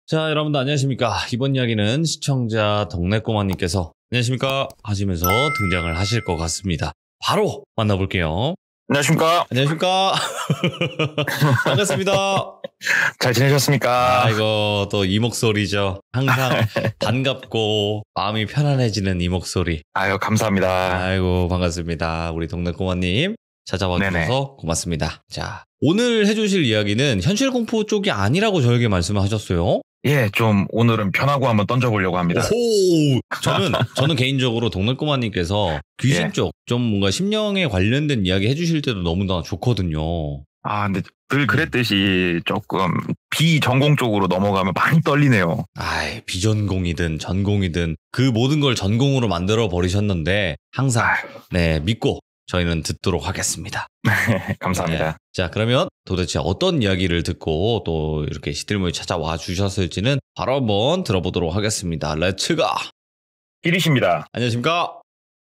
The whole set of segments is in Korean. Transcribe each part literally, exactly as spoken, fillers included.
자, 여러분들 안녕하십니까. 이번 이야기는 시청자 덕내꼬마님께서 안녕하십니까 하시면서 등장을 하실 것 같습니다. 바로 만나볼게요. 안녕하십니까. 안녕하십니까. 반갑습니다. 잘 지내셨습니까? 아이고, 또 이 목소리죠. 항상 반갑고 마음이 편안해지는 이 목소리. 아유, 감사합니다. 아이고, 반갑습니다. 우리 동네꼬마님 찾아와 네네. 주셔서 고맙습니다. 자, 오늘 해주실 이야기는 현실 공포 쪽이 아니라고 저에게 말씀을 하셨어요. 예, 좀 오늘은 편하고 한번 던져보려고 합니다. 오, 저는 저는 개인적으로 동네꼬마님께서 귀신 예. 쪽 좀 뭔가 심령에 관련된 이야기 해주실 때도 너무나 좋거든요. 아, 근데 늘 그랬듯이 조금 비전공 쪽으로 넘어가면 많이 떨리네요. 아이, 비전공이든 전공이든 그 모든 걸 전공으로 만들어 버리셨는데 항상 아유, 네 믿고 저희는 듣도록 하겠습니다. 감사합니다. 네. 자, 그러면 도대체 어떤 이야기를 듣고 또 이렇게 시들모에 찾아와 주셨을지는 바로 한번 들어보도록 하겠습니다. 렛츠가! 기리십니다. 안녕하십니까?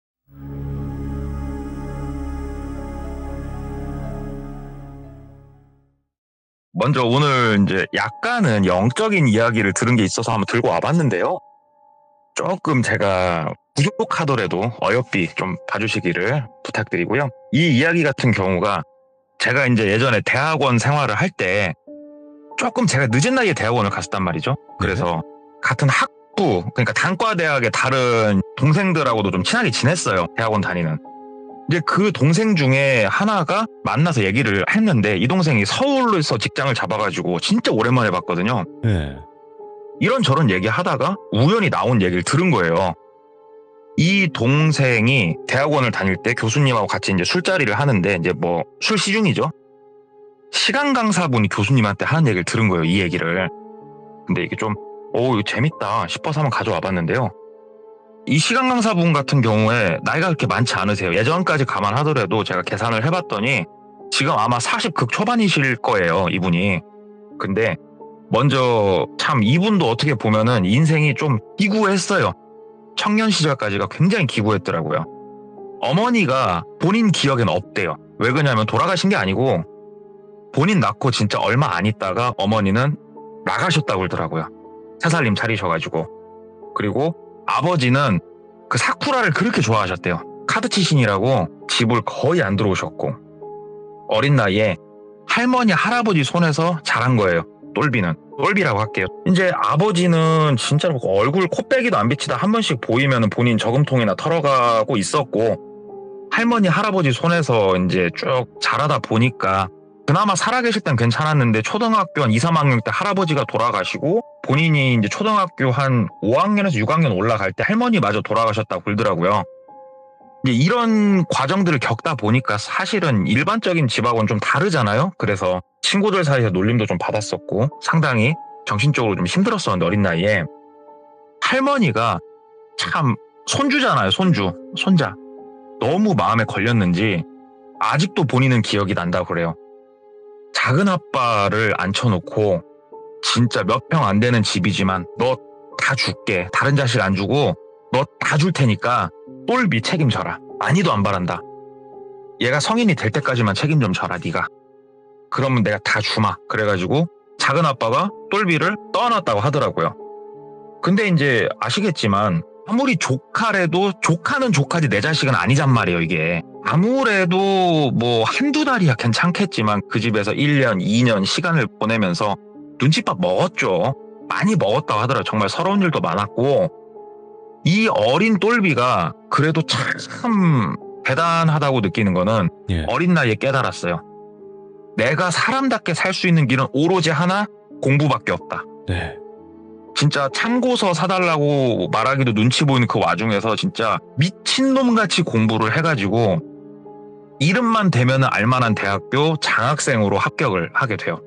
먼저 오늘 이제 약간은 영적인 이야기를 들은 게 있어서 한번 들고 와봤는데요. 조금 제가 부족하더라도 어여삐 좀 봐주시기를 부탁드리고요. 이 이야기 같은 경우가 제가 이제 예전에 대학원 생활을 할 때 조금 제가 늦은 나이에 대학원을 갔었단 말이죠. 그래서 같은 학부, 그러니까 단과대학의 다른 동생들하고도 좀 친하게 지냈어요. 대학원 다니는. 이제 그 동생 중에 하나가 만나서 얘기를 했는데 이 동생이 서울에서 직장을 잡아가지고 진짜 오랜만에 봤거든요. 네. 이런저런 얘기하다가 우연히 나온 얘기를 들은 거예요. 이 동생이 대학원을 다닐 때 교수님하고 같이 이제 술자리를 하는데 이제 뭐 술 시중이죠. 시간 강사분이 교수님한테 하는 얘기를 들은 거예요. 이 얘기를. 근데 이게 좀 오, 이거 재밌다 싶어서 한번 가져와 봤는데요. 이 시간 강사분 같은 경우에 나이가 그렇게 많지 않으세요. 예전까지 감안하더라도 제가 계산을 해봤더니 지금 아마 사십 극 초반이실 거예요. 이분이. 근데 먼저 참 이분도 어떻게 보면은 인생이 좀 기구했어요. 청년 시절까지가 굉장히 기구했더라고요. 어머니가 본인 기억에는 없대요. 왜 그러냐면 돌아가신 게 아니고 본인 낳고 진짜 얼마 안 있다가 어머니는 나가셨다고 그러더라고요. 새살림 차리셔가지고. 그리고 아버지는 그 사쿠라를 그렇게 좋아하셨대요. 카드 치신이라고 집을 거의 안 들어오셨고 어린 나이에 할머니 할아버지 손에서 자란 거예요. 똘비는. 똘비라고 할게요. 이제 아버지는 진짜로 얼굴 코빼기도 안 비치다 한 번씩 보이면 본인 저금통이나 털어가고 있었고 할머니 할아버지 손에서 이제 쭉 자라다 보니까 그나마 살아계실 땐 괜찮았는데 초등학교 한 이, 삼 학년 때 할아버지가 돌아가시고 본인이 이제 초등학교 한 오 학년에서 육 학년 올라갈 때 할머니마저 돌아가셨다고 그러더라고요. 이제 이런 과정들을 겪다 보니까 사실은 일반적인 집하고는 좀 다르잖아요. 그래서 친구들 사이에서 놀림도 좀 받았었고 상당히 정신적으로 좀 힘들었었는데 어린 나이에 할머니가 참 손주잖아요. 손주, 손자. 너무 마음에 걸렸는지 아직도 본인은 기억이 난다고 그래요. 작은 아빠를 앉혀놓고 진짜 몇 평 안 되는 집이지만 너 다 줄게. 다른 자식 안 주고 너 다 줄 테니까 똘비 책임져라. 많이도 안 바란다. 얘가 성인이 될 때까지만 책임 좀 져라 네가. 그러면 내가 다 주마. 그래가지고 작은 아빠가 똘비를 떠안았다고 하더라고요. 근데 이제 아시겠지만 아무리 조카래도 조카는 조카지 내 자식은 아니란 말이에요. 이게 아무래도 뭐 한두 달이야 괜찮겠지만 그 집에서 일 년, 이 년 시간을 보내면서 눈칫밥 먹었죠. 많이 먹었다고 하더라고요. 정말 서러운 일도 많았고 이 어린 똘비가 그래도 참 대단하다고 느끼는 거는 예. 어린 나이에 깨달았어요. 내가 사람답게 살 수 있는 길은 오로지 하나, 공부밖에 없다. 네. 진짜 참고서 사달라고 말하기도 눈치 보이는 그 와중에서 진짜 미친놈같이 공부를 해가지고 이름만 대면 알만한 대학교 장학생으로 합격을 하게 돼요.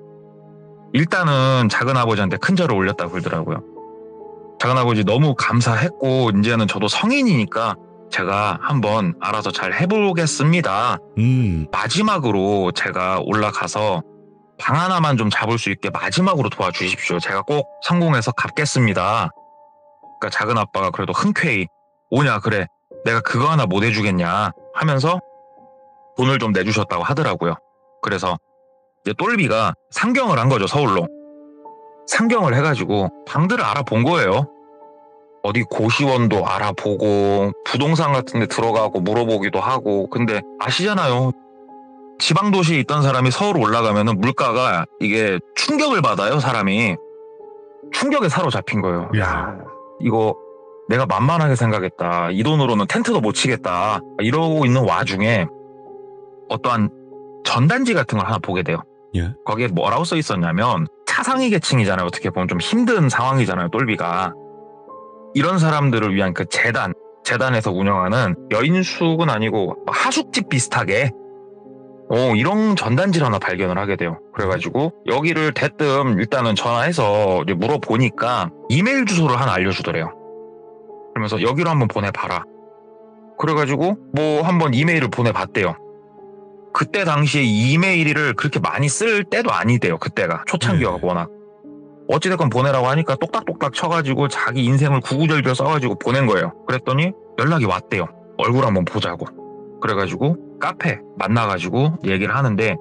일단은 작은아버지한테 큰 절을 올렸다고 그러더라고요. 작은아버지 너무 감사했고 이제는 저도 성인이니까 제가 한번 알아서 잘 해보겠습니다. 음. 마지막으로 제가 올라가서 방 하나만 좀 잡을 수 있게 마지막으로 도와주십시오. 제가 꼭 성공해서 갚겠습니다. 그러니까 작은 아빠가 그래도 흔쾌히 오냐 그래 내가 그거 하나 못 해주겠냐 하면서 돈을 좀 내주셨다고 하더라고요. 그래서 이제 똘비가 상경을 한 거죠. 서울로. 상경을 해가지고 방들을 알아본 거예요. 어디 고시원도 알아보고 부동산 같은 데 들어가고 물어보기도 하고. 근데 아시잖아요. 지방도시에 있던 사람이 서울 올라가면은 물가가 이게 충격을 받아요. 사람이 충격에 사로잡힌 거예요. 야, 이거 내가 만만하게 생각했다. 이 돈으로는 텐트도 못 치겠다. 이러고 있는 와중에 어떠한 전단지 같은 걸 하나 보게 돼요. 예. 거기에 뭐라고 써 있었냐면 차상위 계층이잖아요. 어떻게 보면 좀 힘든 상황이잖아요. 똘비가. 이런 사람들을 위한 그 재단, 재단에서 운영하는 여인숙은 아니고 하숙집 비슷하게 어, 이런 전단지를 하나 발견을 하게 돼요. 그래가지고 여기를 대뜸 일단은 전화해서 이제 물어보니까 이메일 주소를 하나 알려주더래요. 그러면서 여기로 한번 보내봐라. 그래가지고 뭐 한번 이메일을 보내봤대요. 그때 당시에 이메일을 그렇게 많이 쓸 때도 아니대요. 그때가 초창기가 네. 워낙. 어찌됐건 보내라고 하니까 똑딱똑딱 쳐가지고 자기 인생을 구구절절 써가지고 보낸 거예요. 그랬더니 연락이 왔대요. 얼굴 한번 보자고. 그래가지고 카페 만나가지고 얘기를 하는데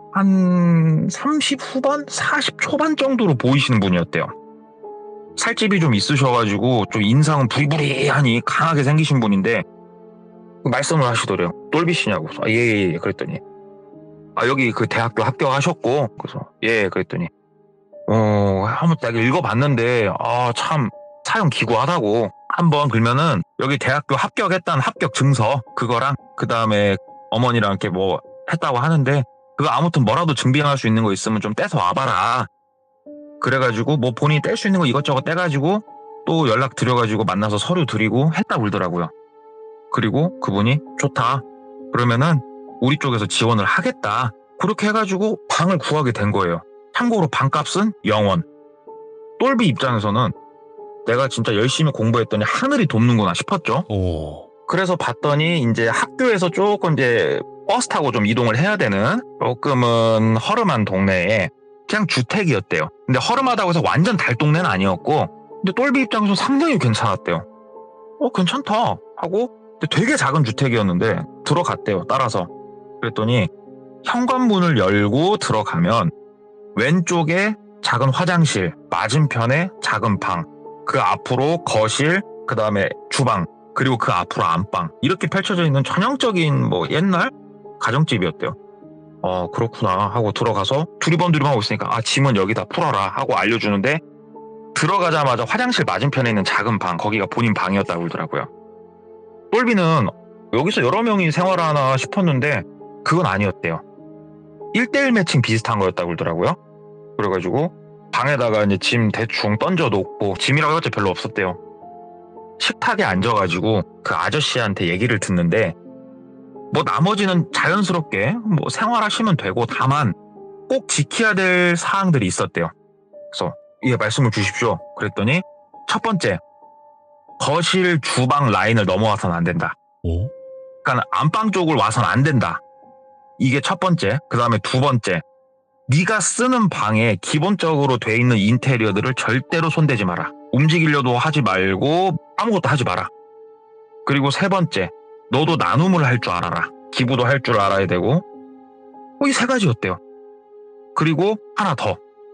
한 삼십 후반? 사십 초반 정도로 보이시는 분이었대요. 살집이 좀 있으셔가지고 좀 인상은 부리부리하니 강하게 생기신 분인데 말씀을 하시더래요. 똘비씨냐고. 아, 예, 예, 예. 그랬더니 아, 여기 그 대학교 합격하셨고. 그래서 예, 그랬더니 어, 한번 딱 읽어봤는데, 아, 참, 사용 기구하다고. 한번 그러면은, 여기 대학교 합격했다는 합격 증서, 그거랑, 그 다음에 어머니랑 이렇게 뭐 했다고 하는데, 그거 아무튼 뭐라도 증빙할 수 있는 거 있으면 좀 떼서 와봐라. 그래가지고, 뭐 본인이 뗄 수 있는 거 이것저것 떼가지고, 또 연락 드려가지고 만나서 서류 드리고 했다고 그러더라고요. 그리고 그분이, 좋다. 그러면은, 우리 쪽에서 지원을 하겠다. 그렇게 해가지고 방을 구하게 된 거예요. 참고로 방값은 영원. 똘비 입장에서는 내가 진짜 열심히 공부했더니 하늘이 돕는구나 싶었죠. 오. 그래서 봤더니 이제 학교에서 조금 이제 버스 타고 좀 이동을 해야 되는 조금은 허름한 동네에 그냥 주택이었대요. 근데 허름하다고 해서 완전 달동네는 아니었고, 근데 똘비 입장에서 상당히 괜찮았대요. 어, 괜찮다 하고, 근데 되게 작은 주택이었는데 들어갔대요. 따라서. 그랬더니 현관문을 열고 들어가면 왼쪽에 작은 화장실, 맞은편에 작은 방, 그 앞으로 거실, 그 다음에 주방, 그리고 그 앞으로 안방, 이렇게 펼쳐져 있는 전형적인 뭐 옛날 가정집이었대요. 어, 그렇구나 하고 들어가서 두리번두리번 하고 있으니까 아, 짐은 여기다 풀어라 하고 알려주는데, 들어가자마자 화장실 맞은편에 있는 작은 방, 거기가 본인 방이었다고 그러더라고요. 똘비는 여기서 여러 명이 생활하나 싶었는데 그건 아니었대요. 일 대일 매칭 비슷한 거였다고 그러더라고요. 그래가지고 방에다가 이제 짐 대충 던져놓고, 짐이라고 해봤자 별로 없었대요. 식탁에 앉아가지고 그 아저씨한테 얘기를 듣는데, 뭐 나머지는 자연스럽게 뭐 생활하시면 되고, 다만 꼭 지켜야 될 사항들이 있었대요. 그래서 예, 말씀을 주십시오. 그랬더니 첫 번째, 거실 주방 라인을 넘어와서는 안 된다. 오? 그러니까 안방 쪽을 와서는 안 된다. 이게 첫 번째. 그 다음에 두 번째, 네가 쓰는 방에 기본적으로 돼 있는 인테리어들을 절대로 손대지 마라. 움직이려도 하지 말고 아무것도 하지 마라. 그리고 세 번째, 너도 나눔을 할 줄 알아라. 기부도 할 줄 알아야 되고. 뭐 이 세 가지였대요. 그리고 하나 더,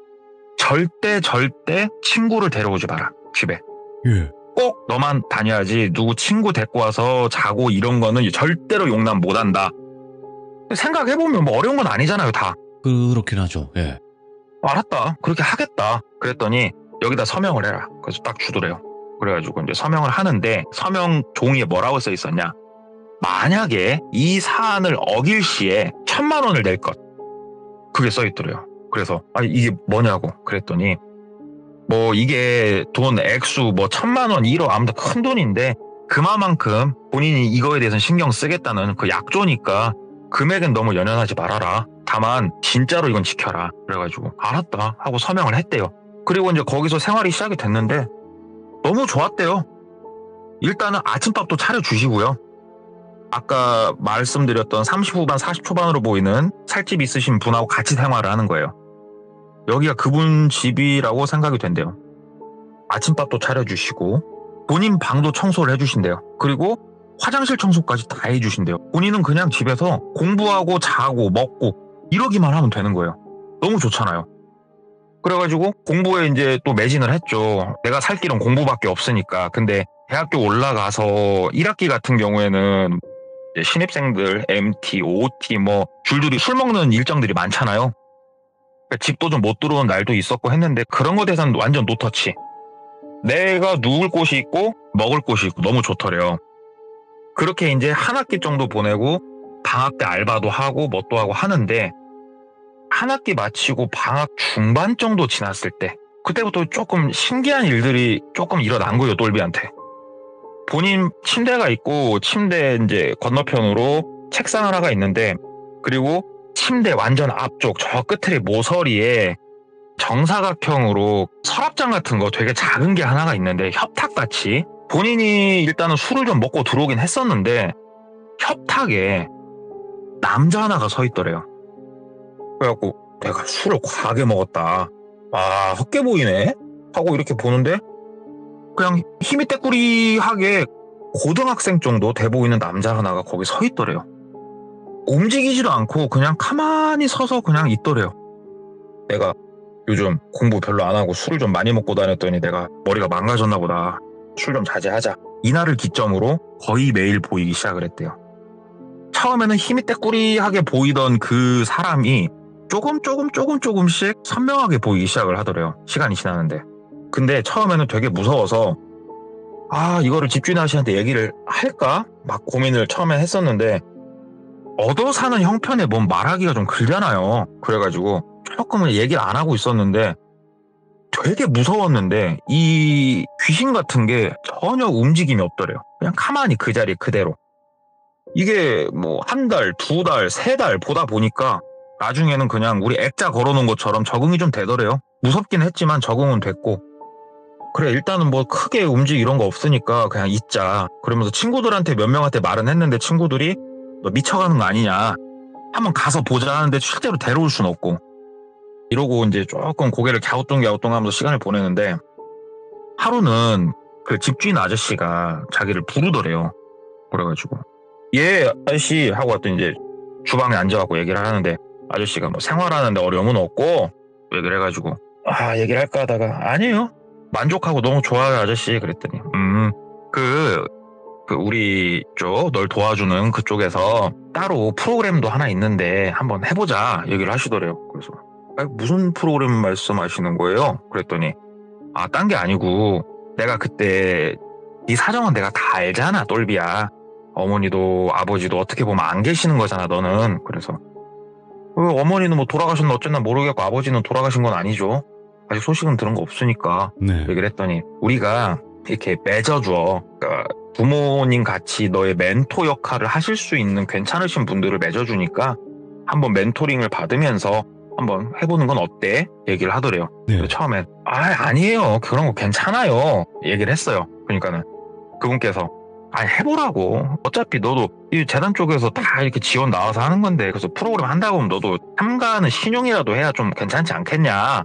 절대 절대 친구를 데려오지 마라. 집에. 예. 꼭 너만 다녀야지 누구 친구 데리고 와서 자고 이런 거는 절대로 용납 못한다. 생각해보면 뭐 어려운 건 아니잖아요, 다. 그렇긴 하죠. 예. 알았다. 그렇게 하겠다. 그랬더니 여기다 서명을 해라. 그래서 딱 주더래요. 그래가지고 이제 서명을 하는데, 서명 종이에 뭐라고 써 있었냐. 만약에 이 사안을 어길 시에 천만 원을 낼 것. 그게 써 있더래요. 그래서 아, 이게 뭐냐고 그랬더니, 뭐 이게 돈 액수 뭐 천만 원, 일억 아무튼 큰 돈인데 그만큼 본인이 이거에 대해서는 신경 쓰겠다는 그 약조니까 금액은 너무 연연하지 말아라. 다만 진짜로 이건 지켜라. 그래가지고 알았다 하고 서명을 했대요. 그리고 이제 거기서 생활이 시작이 됐는데 너무 좋았대요. 일단은 아침밥도 차려주시고요. 아까 말씀드렸던 삼십 후반 사십 초반으로 보이는 살집 있으신 분하고 같이 생활을 하는 거예요. 여기가 그분 집이라고 생각이 된대요. 아침밥도 차려주시고 본인 방도 청소를 해주신대요. 그리고 화장실 청소까지 다 해주신대요. 본인은 그냥 집에서 공부하고 자고 먹고 이러기만 하면 되는 거예요. 너무 좋잖아요. 그래가지고 공부에 이제 또 매진을 했죠. 내가 살 길은 공부밖에 없으니까. 근데 대학교 올라가서 일 학기 같은 경우에는 이제 신입생들 엠티, 오티 뭐 줄줄이 술 먹는 일정들이 많잖아요. 그러니까 집도 좀 못 들어오는 날도 있었고 했는데 그런 거에 대해서는 완전 노터치. 내가 누울 곳이 있고 먹을 곳이 있고 너무 좋더래요. 그렇게 이제 한 학기 정도 보내고 방학 때 알바도 하고 뭣도 하고 하는데 한 학기 마치고 방학 중반 정도 지났을 때 그때부터 조금 신기한 일들이 조금 일어난 거예요. 똘비한테. 본인 침대가 있고 침대 이제 건너편으로 책상 하나가 있는데 그리고 침대 완전 앞쪽 저 끝에 모서리에 정사각형으로 서랍장 같은 거 되게 작은 게 하나가 있는데 협탁같이 본인이 일단은 술을 좀 먹고 들어오긴 했었는데 협탁에 남자 하나가 서 있더래요. 그래갖고 내가 술을 과하게 먹었다. 아 헛게 보이네 하고 이렇게 보는데 그냥 힘이 떼꾸리하게 고등학생 정도 돼 보이는 남자 하나가 거기 서 있더래요. 움직이지도 않고 그냥 가만히 서서 그냥 있더래요. 내가 요즘 공부 별로 안 하고 술을 좀 많이 먹고 다녔더니 내가 머리가 망가졌나 보다. 술 좀 자제하자. 이날을 기점으로 거의 매일 보이기 시작을 했대요. 처음에는 힘이 떼꾸리하게 보이던 그 사람이 조금 조금 조금 조금씩 선명하게 보이기 시작을 하더래요. 시간이 지나는데. 근데 처음에는 되게 무서워서 아 이거를 집주인 아저씨한테 얘기를 할까? 막 고민을 처음에 했었는데 얻어 사는 형편에 뭔 말하기가 좀 그러잖아요. 그래가지고 조금은 얘기를 안 하고 있었는데 되게 무서웠는데 이 귀신 같은 게 전혀 움직임이 없더래요. 그냥 가만히 그 자리 그대로. 이게 뭐 한 달, 두 달, 세 달 보다 보니까 나중에는 그냥 우리 액자 걸어놓은 것처럼 적응이 좀 되더래요. 무섭긴 했지만 적응은 됐고 그래 일단은 뭐 크게 움직 이런 거 없으니까 그냥 있자. 그러면서 친구들한테 몇 명한테 말은 했는데 친구들이 너 미쳐가는 거 아니냐. 한번 가서 보자 하는데 실제로 데려올 순 없고 이러고 이제 조금 고개를 갸우뚱갸우뚱 하면서 시간을 보내는데 하루는 그 집주인 아저씨가 자기를 부르더래요. 그래가지고 예 아저씨 하고 왔더니 이제 주방에 앉아갖고 얘기를 하는데 아저씨가 뭐 생활하는데 어려움은 없고 얘기를 해가지고 아 얘기를 할까 하다가 아니에요 만족하고 너무 좋아요 아저씨 그랬더니 음그 그 우리 쪽 널 도와주는 그쪽에서 따로 프로그램도 하나 있는데 한번 해보자 얘기를 하시더래요. 그래서 아니, 무슨 프로그램 말씀하시는 거예요? 그랬더니 아 딴 게 아니고 내가 그때 네 사정은 내가 다 알잖아 똘비야. 어머니도 아버지도 어떻게 보면 안 계시는 거잖아 너는. 그래서 어머니는 뭐 돌아가셨나 어쨌나 모르겠고 아버지는 돌아가신 건 아니죠. 아직 소식은 들은 거 없으니까 네. 얘기를 했더니 우리가 이렇게 맺어줘. 그러니까 부모님 같이 너의 멘토 역할을 하실 수 있는 괜찮으신 분들을 맺어주니까 한번 멘토링을 받으면서 한번 해보는 건 어때? 얘기를 하더래요. 네. 처음엔 아 아니에요 그런 거 괜찮아요 얘기를 했어요. 그러니까는 그분께서 아니 해보라고 어차피 너도 이 재단 쪽에서 다 이렇게 지원 나와서 하는 건데 그래서 프로그램 한다고 하면 너도 참가하는 신용이라도 해야 좀 괜찮지 않겠냐.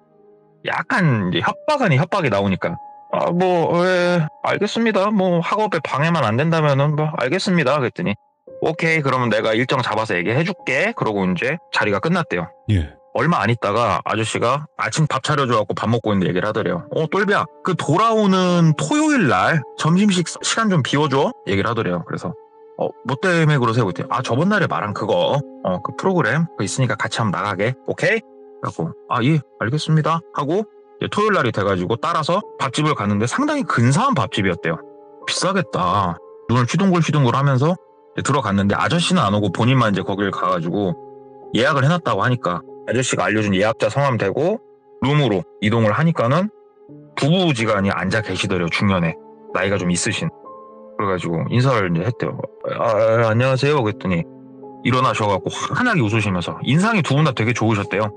약간 이제 협박 아닌 협박이 나오니까 아 뭐 예, 알겠습니다 뭐 학업에 방해만 안 된다면은 뭐 알겠습니다 그랬더니 오케이 그러면 내가 일정 잡아서 얘기해줄게 그러고 이제 자리가 끝났대요. 예. 얼마 안 있다가 아저씨가 아침 밥 차려줘갖고 밥 먹고 있는데 얘기를 하더래요. 어 똘비야 그 돌아오는 토요일 날 점심식 시간 좀 비워줘 얘기를 하더래요. 그래서 어 뭐 때문에 그러세요? 그랬더니 아 저번 날에 말한 그거 어 그 프로그램 그거 있으니까 같이 한번 나가게 오케이? 그래갖고 아 예 알겠습니다 하고 이제 토요일 날이 돼가지고 따라서 밥집을 갔는데 상당히 근사한 밥집이었대요. 비싸겠다. 눈을 휘둥글 휘둥글 하면서 들어갔는데 아저씨는 안 오고 본인만 이제 거기를 가가지고 예약을 해놨다고 하니까 아저씨가 알려준 예약자 성함 대고 룸으로 이동을 하니까는 부부지간이 앉아 계시더래요. 중년에 나이가 좀 있으신. 그래가지고 인사를 이제 했대요. 아, 아 안녕하세요 그랬더니 일어나셔갖고 환하게 웃으시면서 인상이 두 분 다 되게 좋으셨대요.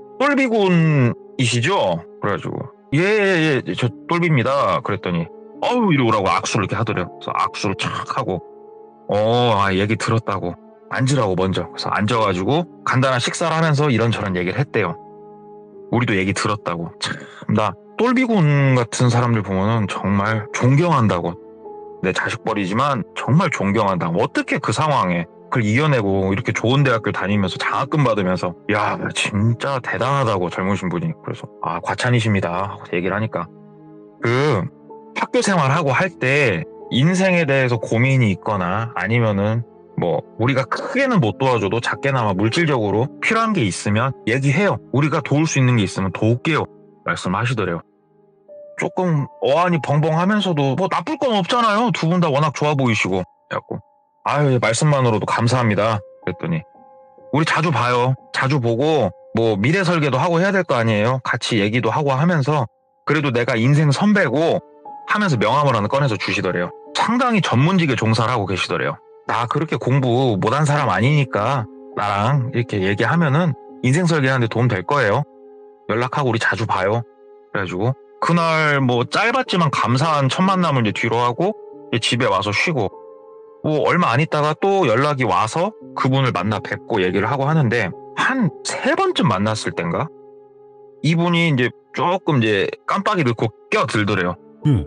똘비군이시죠? 그래가지고 예예예 예, 저 똘비입니다 그랬더니 어우 이리 오라고 악수를 이렇게 하더래요. 그래서 악수를 착 하고 어 아, 얘기 들었다고 앉으라고 먼저. 그래서 앉아가지고 간단한 식사를 하면서 이런저런 얘기를 했대요. 우리도 얘기 들었다고. 참 나 똘비군 같은 사람들 보면은 정말 존경한다고. 내 자식벌이지만 정말 존경한다고. 어떻게 그 상황에 그걸 이겨내고 이렇게 좋은 대학교 다니면서 장학금 받으면서 야 진짜 대단하다고 젊으신 분이. 그래서 아 과찬이십니다 하고 얘기를 하니까 그 학교 생활하고 할 때 인생에 대해서 고민이 있거나 아니면은 뭐 우리가 크게는 못 도와줘도 작게나마 물질적으로 필요한 게 있으면 얘기해요. 우리가 도울 수 있는 게 있으면 도울게요 말씀하시더래요. 조금 어안이 벙벙하면서도 뭐 나쁠 건 없잖아요. 두 분 다 워낙 좋아 보이시고. 그래갖고 아유 말씀만으로도 감사합니다 그랬더니 우리 자주 봐요. 자주 보고 뭐 미래 설계도 하고 해야 될 거 아니에요. 같이 얘기도 하고 하면서 그래도 내가 인생 선배고 하면서 명함을 하나 꺼내서 주시더래요. 상당히 전문직에 종사를 하고 계시더래요. 나 그렇게 공부 못한 사람 아니니까 나랑 이렇게 얘기하면은 인생 설계하는데 도움 될 거예요. 연락하고 우리 자주 봐요. 그래가지고 그날 뭐 짧았지만 감사한 첫 만남을 이제 뒤로 하고 이제 집에 와서 쉬고 뭐 얼마 안 있다가 또 연락이 와서 그분을 만나 뵙고 얘기를 하고 하는데 한 세 번쯤 만났을 땐가 이분이 이제 조금 이제 깜빡이를 꼭 껴들더래요. 음.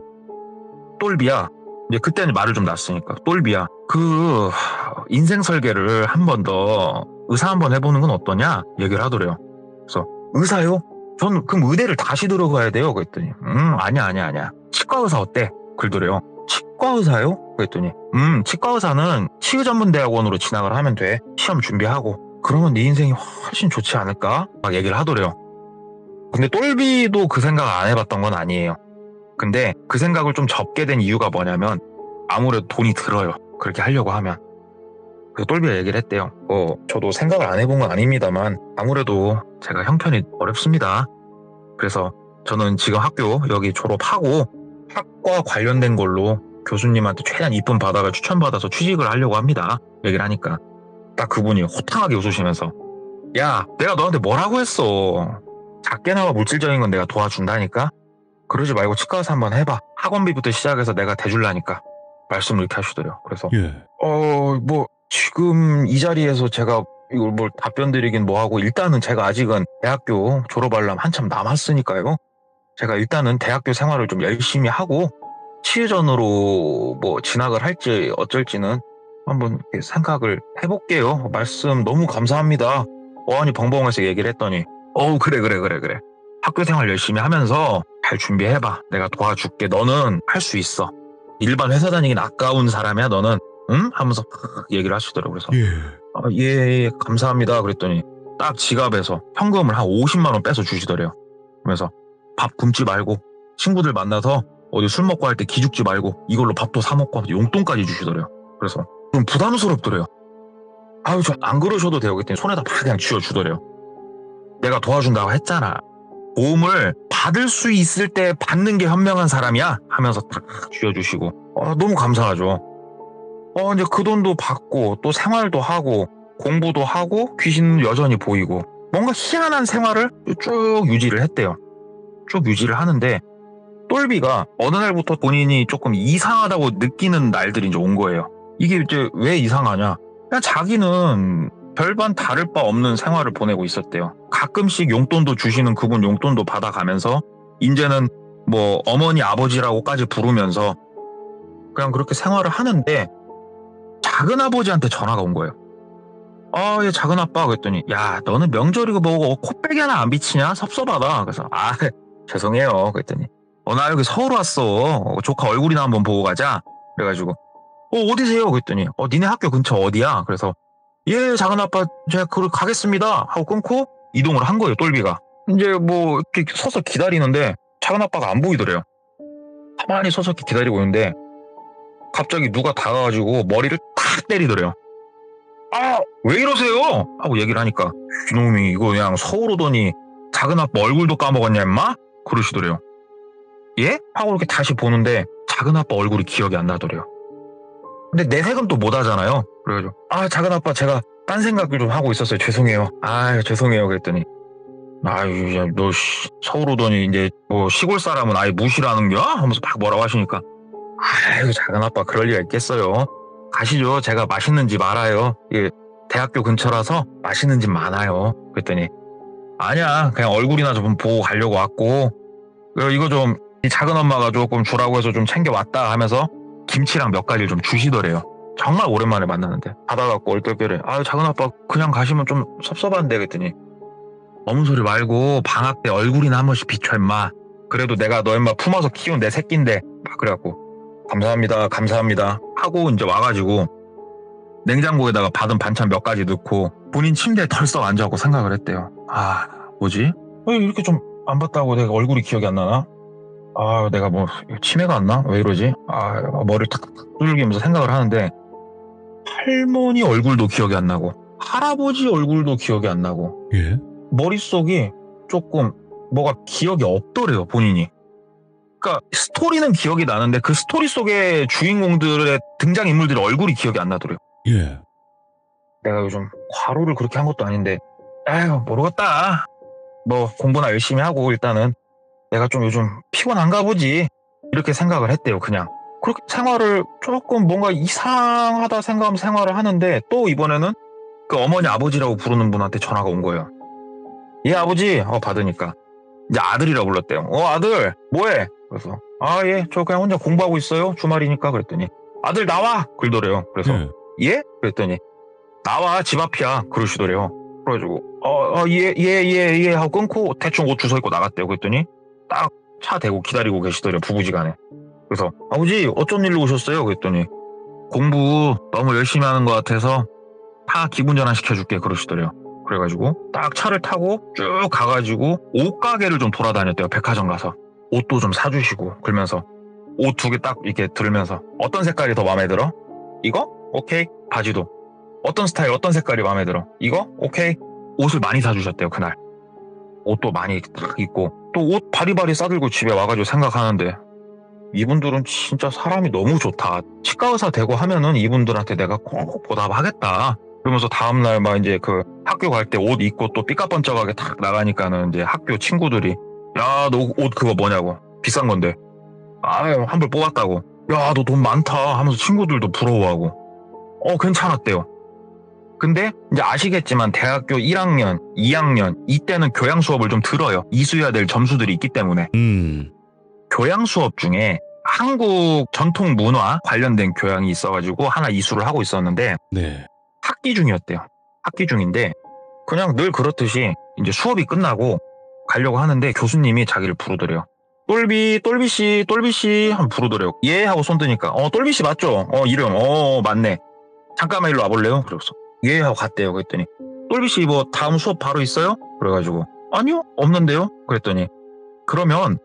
똘비야. 이제 그때는 말을 좀 놨으니까 똘비야. 그 인생 설계를 한 번 더 의사 한번 해보는 건 어떠냐 얘기를 하더래요. 그래서 의사요? 전 그럼 의대를 다시 들어가야 돼요. 그랬더니 음 아니야 아니야 아니야. 치과 의사 어때? 그러더래요. 치과 의사요? 그랬더니 음 치과 의사는 치의전문대학원으로 진학을 하면 돼. 시험 준비하고 그러면 네 인생이 훨씬 좋지 않을까? 막 얘기를 하더래요. 근데 똘비도 그 생각 안 해봤던 건 아니에요. 근데 그 생각을 좀 접게 된 이유가 뭐냐면 아무래도 돈이 들어요. 그렇게 하려고 하면. 그래서 똘비가 얘기를 했대요. 어, 저도 생각을 안 해본 건 아닙니다만 아무래도 제가 형편이 어렵습니다. 그래서 저는 지금 학교 여기 졸업하고 학과 관련된 걸로 교수님한테 최대한 이쁨 받아가 추천받아서 취직을 하려고 합니다. 얘기를 하니까 딱 그분이 호탕하게 웃으시면서 야 내가 너한테 뭐라고 했어. 작게나마 물질적인 건 내가 도와준다니까. 그러지 말고 치과 의사 한번 해봐. 학원비부터 시작해서 내가 대줄라니까. 말씀을 이렇게 하시더래요. 그래서 예. 어 뭐 지금 이 자리에서 제가 이걸 뭘 답변 드리긴 뭐하고 일단은 제가 아직은 대학교 졸업하려면 한참 남았으니까요. 제가 일단은 대학교 생활을 좀 열심히 하고 치의전으로 뭐 진학을 할지 어쩔지는 한번 생각을 해볼게요. 말씀 너무 감사합니다. 어안이 벙벙해서 얘기를 했더니 어우 그래 그래 그래 그래. 학교 생활 열심히 하면서 잘 준비해봐. 내가 도와줄게. 너는 할 수 있어. 일반 회사 다니긴 아까운 사람이야 너는. 응? 하면서 얘기를 하시더라고요. 그래서 예. 아, 예, 예 감사합니다 그랬더니 딱 지갑에서 현금을 한 오십만 원 빼서 주시더래요. 그러면서 밥 굶지 말고 친구들 만나서 어디 술 먹고 할 때 기죽지 말고 이걸로 밥도 사 먹고 용돈까지 주시더래요. 그래서 좀 부담스럽더래요. 아유 저 안 그러셔도 돼요. 그랬더니 손에다 팍 그냥 쥐어주더래요. 내가 도와준다고 했잖아. 도움을 받을 수 있을 때 받는 게 현명한 사람이야 하면서 딱 쥐어주시고 어, 너무 감사하죠. 어 이제 그 돈도 받고 또 생활도 하고 공부도 하고 귀신은 여전히 보이고 뭔가 희한한 생활을 쭉 유지를 했대요. 쭉 유지를 하는데 똘비가 어느 날부터 본인이 조금 이상하다고 느끼는 날들이 이제 온 거예요. 이게 이제 왜 이상하냐? 그냥 자기는 별반 다를 바 없는 생활을 보내고 있었대요. 가끔씩 용돈도 주시는 그분 용돈도 받아가면서 이제는 뭐 어머니 아버지라고까지 부르면서 그냥 그렇게 생활을 하는데 작은 아버지한테 전화가 온 거예요. 아, 예, 작은 아빠 그랬더니 야 너는 명절이고 뭐고 코빼기 하나 안 비치냐? 섭섭하다. 그래서 아 죄송해요 그랬더니 어 나 여기 서울 왔어. 조카 얼굴이나 한번 보고 가자. 그래가지고 어 어디세요? 그랬더니 어 니네 학교 근처 어디야? 그래서 예 작은 아빠 제가 그걸 가겠습니다 하고 끊고 이동을 한 거예요. 똘비가 이제 뭐 이렇게 서서 기다리는데 작은 아빠가 안 보이더래요. 가만히 서서 이렇게 기다리고 있는데 갑자기 누가 다가가지고 머리를 탁 때리더래요. 아 왜 이러세요? 하고 얘기를 하니까 이놈이 이거 그냥 서울 오더니 작은 아빠 얼굴도 까먹었냐 임마? 그러시더래요. 예? 하고 이렇게 다시 보는데 작은 아빠 얼굴이 기억이 안 나더래요. 근데 내색은 또 못하잖아요. 그래가지고 아 작은 아빠 제가 딴 생각을 좀 하고 있었어요. 죄송해요. 아 죄송해요 그랬더니 아유 야, 너 씨, 서울 오더니 이제 뭐 시골 사람은 아예 무시라는겨? 하면서 막 뭐라고 하시니까 아유 작은 아빠 그럴 리가 있겠어요. 가시죠. 제가 맛있는 집 알아요. 예, 대학교 근처라서 맛있는 집 많아요. 그랬더니 아니야 그냥 얼굴이나 좀 보고 가려고 왔고 이거 좀 작은 엄마가 조금 주라고 해서 좀 챙겨왔다 하면서 김치랑 몇 가지를 좀 주시더래요. 정말 오랜만에 만났는데 받아갖고 얼떨결에 아유 작은 아빠 그냥 가시면 좀 섭섭한데 그랬더니 어무 소리 말고 방학 때 얼굴이나 한 번씩 비춰 임마. 그래도 내가 너 임마 품어서 키운 내 새끼인데 막 그래갖고 감사합니다 감사합니다 하고 이제 와가지고 냉장고에다가 받은 반찬 몇 가지 넣고 본인 침대에 털썩 앉아갖고 생각을 했대요. 아 뭐지? 왜 이렇게 좀 안 봤다고 내가 얼굴이 기억이 안 나나? 아 내가 뭐 치매가 안 나? 왜 이러지? 아 머리를 탁탁 두들기면서 생각을 하는데 할머니 얼굴도 기억이 안 나고 할아버지 얼굴도 기억이 안 나고 예? 머릿속이 조금 뭐가 기억이 없더래요 본인이. 그러니까 스토리는 기억이 나는데 그 스토리 속의 주인공들의 등장인물들의 얼굴이 기억이 안 나더래요. 예. 내가 요즘 과로를 그렇게 한 것도 아닌데 에휴 모르겠다. 뭐 공부나 열심히 하고 일단은 내가 좀 요즘 피곤한가 보지 이렇게 생각을 했대요. 그냥 그렇게 생활을 조금 뭔가 이상하다 생각하면서 생활을 하는데 또 이번에는 그 어머니 아버지라고 부르는 분한테 전화가 온 거예요. 예 아버지 어 받으니까 이제 아들이라고 불렀대요. 어 아들 뭐해? 그래서 아 예 저 그냥 혼자 공부하고 있어요 주말이니까 그랬더니 아들 나와 그러더래요. 그래서 예? 예? 그랬더니 나와 집 앞이야 그러시더래요. 그래가지고 어예예예예 하고 끊고 대충 옷 주워 입고 나갔대요. 그랬더니 딱 차 대고 기다리고 계시더래요 부부지간에. 그래서 아버지 어쩐 일로 오셨어요? 그랬더니 공부 너무 열심히 하는 것 같아서 다 기분 전환 시켜줄게 그러시더래요. 그래가지고 딱 차를 타고 쭉 가가지고 옷가게를 좀 돌아다녔대요. 백화점 가서 옷도 좀 사주시고 그러면서 옷 두 개 딱 이렇게 들으면서 어떤 색깔이 더 마음에 들어? 이거? 오케이. 바지도 어떤 스타일 어떤 색깔이 마음에 들어? 이거? 오케이. 옷을 많이 사주셨대요 그날. 옷도 많이 딱 입고 또 옷 바리바리 싸들고 집에 와가지고 생각하는데 이분들은 진짜 사람이 너무 좋다. 치과 의사 되고 하면은 이분들한테 내가 꼭 보답하겠다. 그러면서 다음날 막 이제 그 학교 갈 때 옷 입고 또 삐까뻔쩍하게 탁 나가니까는 이제 학교 친구들이 야 너 옷 그거 뭐냐고 비싼 건데 아유 한 벌 뽑았다고 야 너 돈 많다 하면서 친구들도 부러워하고 어 괜찮았대요. 근데 이제 아시겠지만 대학교 일 학년, 이 학년 이때는 교양 수업을 좀 들어요. 이수해야 될 점수들이 있기 때문에. 음. 교양 수업 중에 한국 전통 문화 관련된 교양이 있어가지고 하나 이수를 하고 있었는데 네. 학기 중이었대요. 학기 중인데 그냥 늘 그렇듯이 이제 수업이 끝나고 가려고 하는데 교수님이 자기를 부르더래요. 똘비, 똘비씨, 똘비씨 하면 부르더래요. 예 하고 손 드니까 어 똘비씨 맞죠? 어 이름 어 맞네. 잠깐만 일로 와볼래요? 그래서 예 하고 갔대요. 그랬더니 똘비씨 뭐 다음 수업 바로 있어요? 그래가지고 아니요 없는데요? 그랬더니 그러면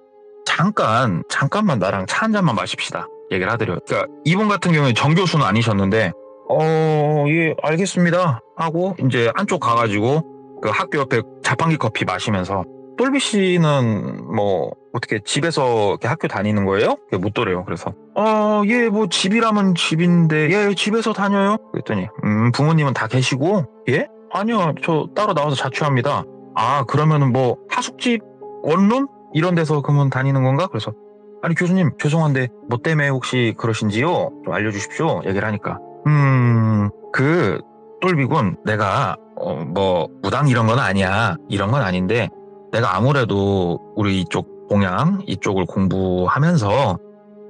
잠깐 잠깐만 나랑 차 한 잔만 마십시다 얘기를 하더래요. 그러니까 이분 같은 경우에 정교수는 아니셨는데 어 예 알겠습니다 하고 이제 안쪽 가가지고 그 학교 옆에 자판기 커피 마시면서 똘비 씨는 뭐 어떻게 집에서 이렇게 학교 다니는 거예요? 묻더래요. 그래서 어 예 뭐 집이라면 집인데 예 집에서 다녀요? 그랬더니 음 부모님은 다 계시고 예? 아니요 저 따로 나와서 자취합니다. 아 그러면은 뭐 하숙집 원룸 이런 데서 그러면 다니는 건가? 그래서 아니 교수님 죄송한데 뭐 때문에 혹시 그러신지요? 좀 알려주십시오 얘기를 하니까 음 그 똘비군 내가 어 뭐 무당 이런 건 아니야 이런 건 아닌데 내가 아무래도 우리 이쪽 동양 이쪽을 공부하면서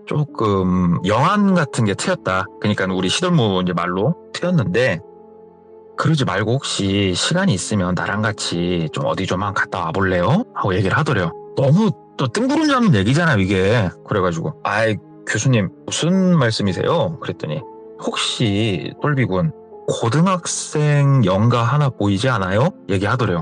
조금 영안 같은 게 트였다. 그러니까 우리 시덜무 이제 말로 트였는데 그러지 말고 혹시 시간이 있으면 나랑 같이 좀 어디 좀 한 갔다 와볼래요? 하고 얘기를 하더래요. 너무 또 뜬구름 잡는 얘기잖아요 이게. 그래가지고 아이 교수님 무슨 말씀이세요? 그랬더니 혹시 똘비군 고등학생 연가 하나 보이지 않아요? 얘기하더래요.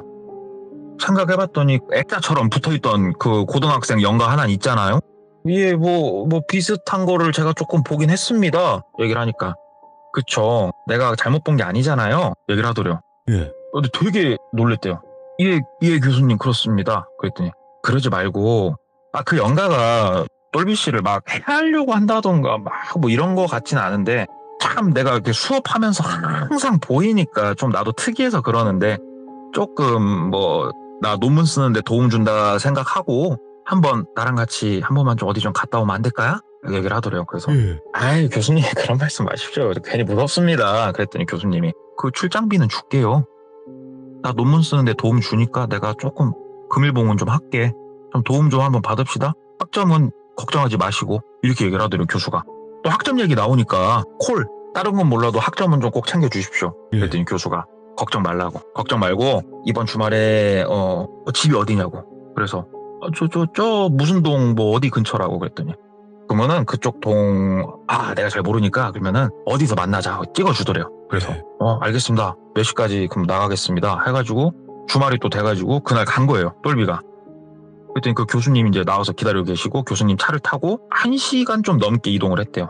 생각해봤더니 액자처럼 붙어있던 그 고등학생 연가 하나 있잖아요. 예, 뭐, 뭐 비슷한 거를 제가 조금 보긴 했습니다. 얘기를 하니까 그쵸. 내가 잘못 본 게 아니잖아요. 얘기를 하더래요. 예. 근데 되게 놀랬대요. 예, 예 교수님 그렇습니다. 그랬더니 그러지 말고 아, 그 연가가 똘비 씨를 막 해하려고 한다던가 막 뭐 이런 거 같지는 않은데 참 내가 이렇게 수업하면서 항상 보이니까 좀 나도 특이해서 그러는데 조금 뭐 나 논문 쓰는데 도움 준다 생각하고 한번 나랑 같이 한 번만 좀 어디 좀 갔다 오면 안 될까요? 얘기를 하더래요. 그래서 예. 아이 교수님 그런 말씀 마십시오. 괜히 무섭습니다. 그랬더니 교수님이 그 출장비는 줄게요. 나 논문 쓰는데 도움 주니까 내가 조금 금일봉은 좀 할게. 좀 도움 좀 한번 받읍시다. 학점은 걱정하지 마시고 이렇게 얘기를 하더래요. 교수가. 또 학점 얘기 나오니까 콜 다른 건 몰라도 학점은 좀 꼭 챙겨주십시오. 예. 그랬더니 교수가 걱정 말라고. 걱정 말고 이번 주말에 어 집이 어디냐고. 그래서 저 저 저 무슨 동 뭐 어디 근처라고 그랬더니 그러면은 그쪽 동 아 내가 잘 모르니까 그러면은 어디서 만나자 찍어주더래요. 그래서 네. 어 알겠습니다. 몇 시까지 그럼 나가겠습니다. 해가지고 주말이 또 돼가지고 그날 간 거예요. 똘비가. 그랬더니 그 교수님이 이제 나와서 기다리고 계시고 교수님 차를 타고 한 시간 좀 넘게 이동을 했대요.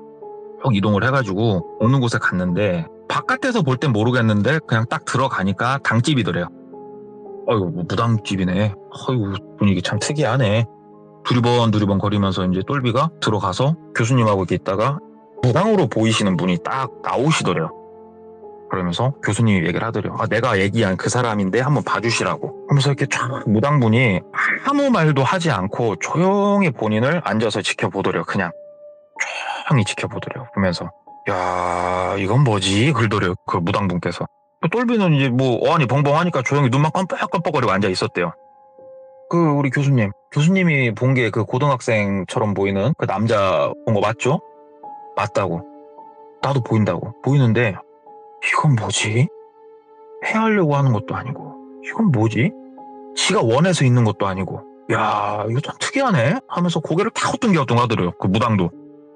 쭉 이동을 해가지고 어느 곳에 갔는데 바깥에서 볼 땐 모르겠는데 그냥 딱 들어가니까 당집이더래요. 어이구 뭐 무당집이네. 어이구 분위기 참 특이하네. 두리번 두리번 거리면서 이제 똘비가 들어가서 교수님하고 이렇게 있다가 무당으로 보이시는 분이 딱 나오시더래요. 그러면서 교수님이 얘기를 하더래요. 아, 내가 얘기한 그 사람인데 한번 봐주시라고. 하면서 이렇게 쫙 무당분이 아무 말도 하지 않고 조용히 본인을 앉아서 지켜보더래요. 그냥 조용히 지켜보더래요. 보면서 야 이건 뭐지? 그러더래요. 그 무당분께서. 똘비는 이제 뭐 어안이 벙벙하니까 조용히 눈만 깜빡깜빡거리고 앉아 있었대요. 그 우리 교수님 교수님이 본 게 그 고등학생처럼 보이는 그 남자 본 거 맞죠? 맞다고. 나도 보인다고. 보이는데 이건 뭐지? 해하려고 하는 것도 아니고 이건 뭐지? 지가 원해서 있는 것도 아니고 야 이거 참 특이하네 하면서 고개를 갸우뚱갸우뚱 하더래요. 그 무당도.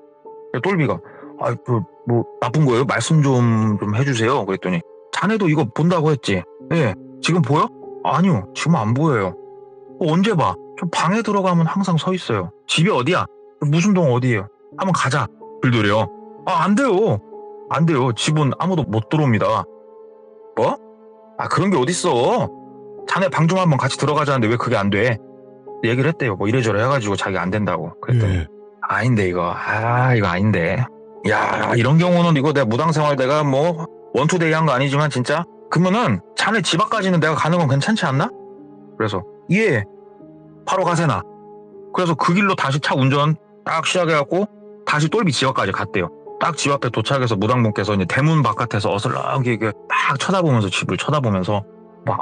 똘비가 아 그 뭐 나쁜 거예요? 말씀 좀 좀 해주세요. 그랬더니 자네도 이거 본다고 했지? 예. 지금 보여? 아니요. 지금 안 보여요. 어, 언제 봐? 좀 방에 들어가면 항상 서 있어요. 집이 어디야? 무슨 동 어디예요? 한번 가자. 그러더래요. 아, 안 돼요. 안 돼요. 집은 아무도 못 들어옵니다. 뭐? 아, 그런 게 어딨어. 자네 방 좀 한번 같이 들어가자는데 왜 그게 안 돼? 얘기를 했대요. 뭐 이래저래 해가지고 자기가 안 된다고. 그랬더니 예. 아닌데 이거. 아, 이거 아닌데. 야, 이런 경우는 이거 내가 무당생활 내가 뭐 원투데이 한 거 아니지만 진짜 그러면은 자네 집 앞까지는 내가 가는 건 괜찮지 않나? 그래서 예. 바로 가세나. 그래서 그 길로 다시 차 운전 딱 시작해갖고 다시 똘비 집 앞까지 갔대요. 딱 집 앞에 도착해서 무당분께서 이제 대문 바깥에서 어슬렁하게 딱 쳐다보면서 집을 쳐다보면서 막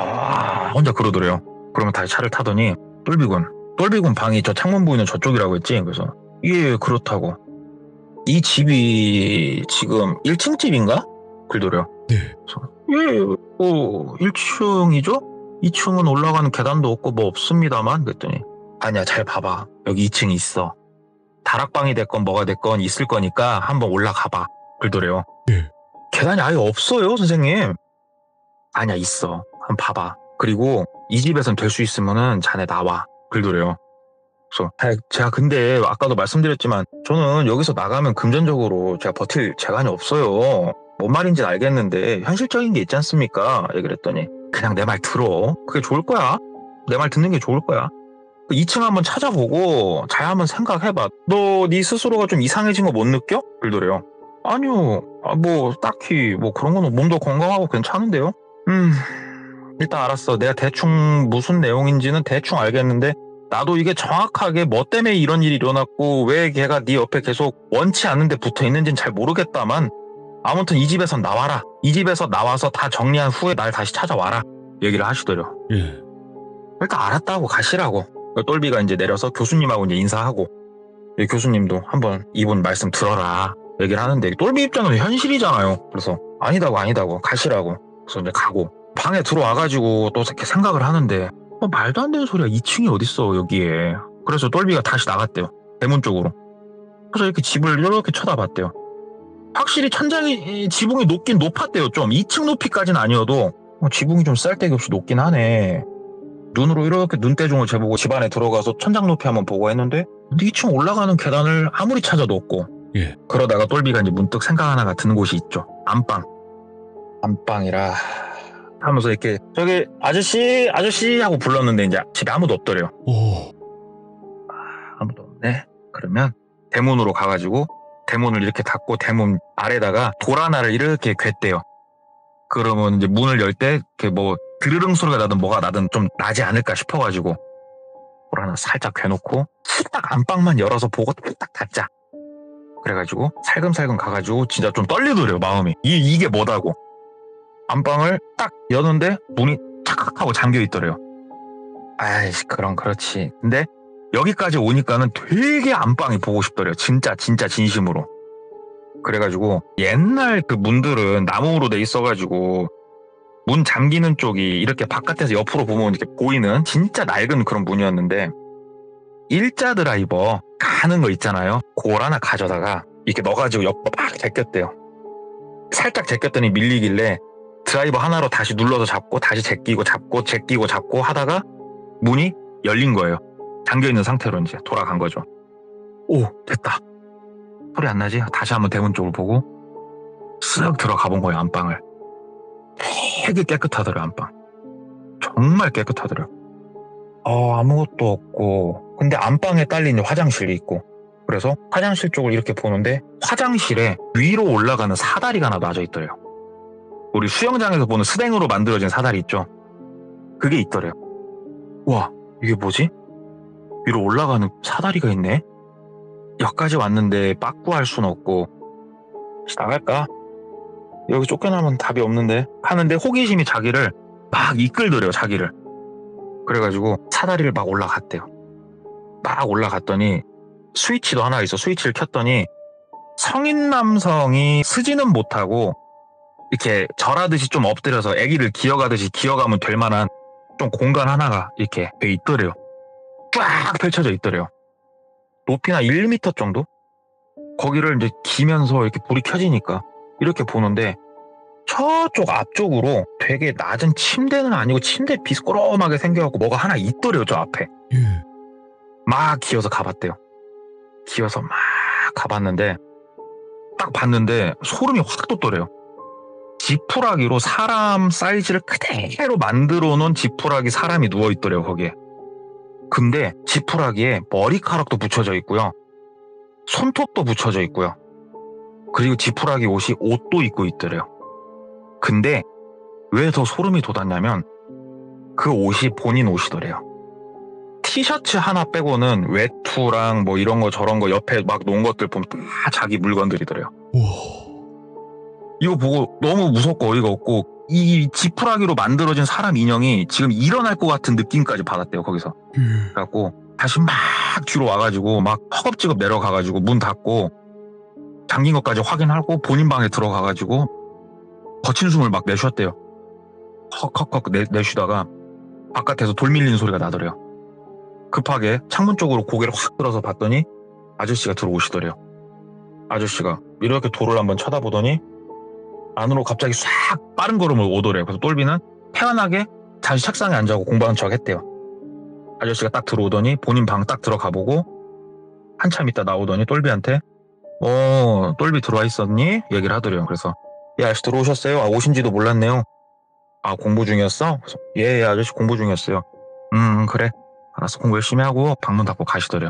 아 혼자 그러더래요. 그러면 다시 차를 타더니 똘비군 똘비군 방이 저 창문 보이는 저쪽이라고 했지. 그래서 예 그렇다고. 이 집이 지금 일 층 집인가? 그러더래요. 네. 예, 뭐 일 층이죠? 이 층은 올라가는 계단도 없고 뭐 없습니다만 그랬더니 아니야 잘 봐봐 여기 이 층이 있어. 다락방이 됐건 뭐가 됐건 있을 거니까 한번 올라가봐. 그러더래요. 네. 계단이 아예 없어요 선생님. 아니야 있어. 한번 봐봐. 그리고 이 집에선 될 수 있으면은 자네 나와. 그러더래요. 그래서 제가 근데 아까도 말씀드렸지만 저는 여기서 나가면 금전적으로 제가 버틸 재간이 없어요. 뭔 말인지는 알겠는데 현실적인 게 있지 않습니까? 얘기를 했더니 그냥 내 말 들어. 그게 좋을 거야. 내 말 듣는 게 좋을 거야. 이 층 한번 찾아보고 잘 한번 생각해봐. 너 네 스스로가 좀 이상해진 거 못 느껴? 그러더래요. 아니요. 아, 뭐 딱히 뭐 그런 거는 몸도 건강하고 괜찮은데요. 음 일단 알았어. 내가 대충 무슨 내용인지는 대충 알겠는데 나도 이게 정확하게 뭐 때문에 이런 일이 일어났고 왜 걔가 네 옆에 계속 원치 않는데 붙어 있는지는 잘 모르겠다만 아무튼 이 집에서 나와라. 이 집에서 나와서 다 정리한 후에 날 다시 찾아와라. 얘기를 하시더래요. 예. 일단 알았다고 가시라고. 똘비가 이제 내려서 교수님하고 이제 인사하고 교수님도 한번 이분 말씀 들어라. 얘기를 하는데 똘비 입장에서 현실이잖아요. 그래서 아니다고 아니다고 가시라고. 그래서 이제 가고 방에 들어와가지고 또 이렇게 생각을 하는데 어, 말도 안 되는 소리야. 이 층이 어딨어 여기에. 그래서 똘비가 다시 나갔대요. 대문 쪽으로. 그래서 이렇게 집을 이렇게 쳐다봤대요. 확실히 천장이 지붕이 높긴 높았대요. 좀 이 층 높이까지는 아니어도 어, 지붕이 좀 쌀데기 없이 높긴 하네. 눈으로 이렇게 눈대중을 재보고 집 안에 들어가서 천장 높이 한번 보고 했는데 근데 이 층 올라가는 계단을 아무리 찾아도 없고 예. 그러다가 똘비가 이제 문득 생각 하나가 드는 곳이 있죠. 안방. 안방이라 하면서 이렇게 저기 아저씨 아저씨 하고 불렀는데 이제 집에 아무도 없더래요. 오. 아무도 없네. 그러면 대문으로 가가지고 대문을 이렇게 닫고 대문 아래다가 돌 하나를 이렇게 괵대요. 그러면 이제 문을 열 때 이렇게 뭐 드르릉 소리가 나든 뭐가 나든 좀 나지 않을까 싶어가지고 돌 하나 살짝 괵놓고 딱 안방만 열어서 보고 딱 닫자. 그래가지고 살금살금 가가지고 진짜 좀 떨리더래요 마음이. 이, 이게 뭐다고. 안방을 딱 여는데 문이 착각 하고 잠겨있더래요. 아이씨 그럼 그렇지. 근데 여기까지 오니까는 되게 안방이 보고 싶더래요. 진짜 진짜 진심으로. 그래가지고 옛날 그 문들은 나무로 돼 있어가지고 문 잠기는 쪽이 이렇게 바깥에서 옆으로 보면 이렇게 보이는 진짜 낡은 그런 문이었는데 일자 드라이버 가는 거 있잖아요. 그걸 하나 가져다가 이렇게 넣어가지고 옆으로 막 제꼈대요. 살짝 제꼈더니 밀리길래 드라이버 하나로 다시 눌러서 잡고 다시 제끼고 잡고 제끼고 잡고 하다가 문이 열린 거예요. 잠겨있는 상태로 이제 돌아간 거죠. 오, 됐다. 소리 안 나지? 다시 한번 대문 쪽을 보고 쓱 들어가 본 거예요. 안방을. 되게 깨끗하더래요. 안방. 정말 깨끗하더래요. 어, 아무것도 없고 근데 안방에 딸린 화장실이 있고 그래서 화장실 쪽을 이렇게 보는데 화장실에 위로 올라가는 사다리가 하나 놔져 있더래요. 우리 수영장에서 보는 스댕으로 만들어진 사다리 있죠? 그게 있더래요. 와, 이게 뭐지? 위로 올라가는 사다리가 있네? 여기까지 왔는데 빠꾸할 순 없고 나갈까? 여기 쫓겨나면 답이 없는데 하는데 호기심이 자기를 막 이끌더래요. 자기를. 그래가지고 사다리를 막 올라갔대요. 막 올라갔더니 스위치도 하나 있어. 스위치를 켰더니 성인 남성이 쓰지는 못하고 이렇게 절하듯이 좀 엎드려서 아기를 기어가듯이 기어가면 될 만한 좀 공간 하나가 이렇게 돼 있더래요. 쫙 펼쳐져 있더래요. 높이나 일 미터 정도? 거기를 이제 기면서 이렇게 불이 켜지니까 이렇게 보는데 저쪽 앞쪽으로 되게 낮은 침대는 아니고 침대 비스꼬롬하게 생겨갖고 뭐가 하나 있더래요. 저 앞에. 예. 막 기어서 가봤대요. 기어서 막 가봤는데 딱 봤는데 소름이 확 돋더래요. 지푸라기로 사람 사이즈를 그대로 만들어 놓은 지푸라기 사람이 누워있더래요. 거기에. 근데 지푸라기에 머리카락도 붙여져 있고요. 손톱도 붙여져 있고요. 그리고 지푸라기 옷이 옷도 입고 있더래요. 근데 왜 더 소름이 돋았냐면 그 옷이 본인 옷이더래요. 티셔츠 하나 빼고는 외투랑 뭐 이런 거 저런 거 옆에 막 놓은 것들 보면 다 자기 물건들이더래요. 우와. 이거 보고 너무 무섭고 어이가 없고 이 지푸라기로 만들어진 사람 인형이 지금 일어날 것 같은 느낌까지 받았대요. 거기서. 예. 그래갖고 다시 막 뒤로 와가지고 막 허겁지겁 내려가가지고 문 닫고 잠긴 것까지 확인하고 본인 방에 들어가가지고 거친 숨을 막 내쉬었대요. 헉헉헉 내, 내쉬다가 바깥에서 돌 밀리는 소리가 나더래요. 급하게 창문 쪽으로 고개를 확 들어서 봤더니 아저씨가 들어오시더래요. 아저씨가 이렇게 돌을 한번 쳐다보더니 안으로 갑자기 싹 빠른 걸음을 오더래요. 그래서 똘비는 태연하게 다시 책상에 앉아고 공부하는 척 했대요. 아저씨가 딱 들어오더니 본인 방 딱 들어가 보고 한참 있다 나오더니 똘비한테 어 똘비 들어와 있었니? 얘기를 하더래요. 그래서 예 아저씨 들어오셨어요? 아 오신지도 몰랐네요. 아 공부 중이었어? 그래서 예, 예 아저씨 공부 중이었어요. 음 그래 알았어 공부 열심히 하고 방문 닫고 가시더래요.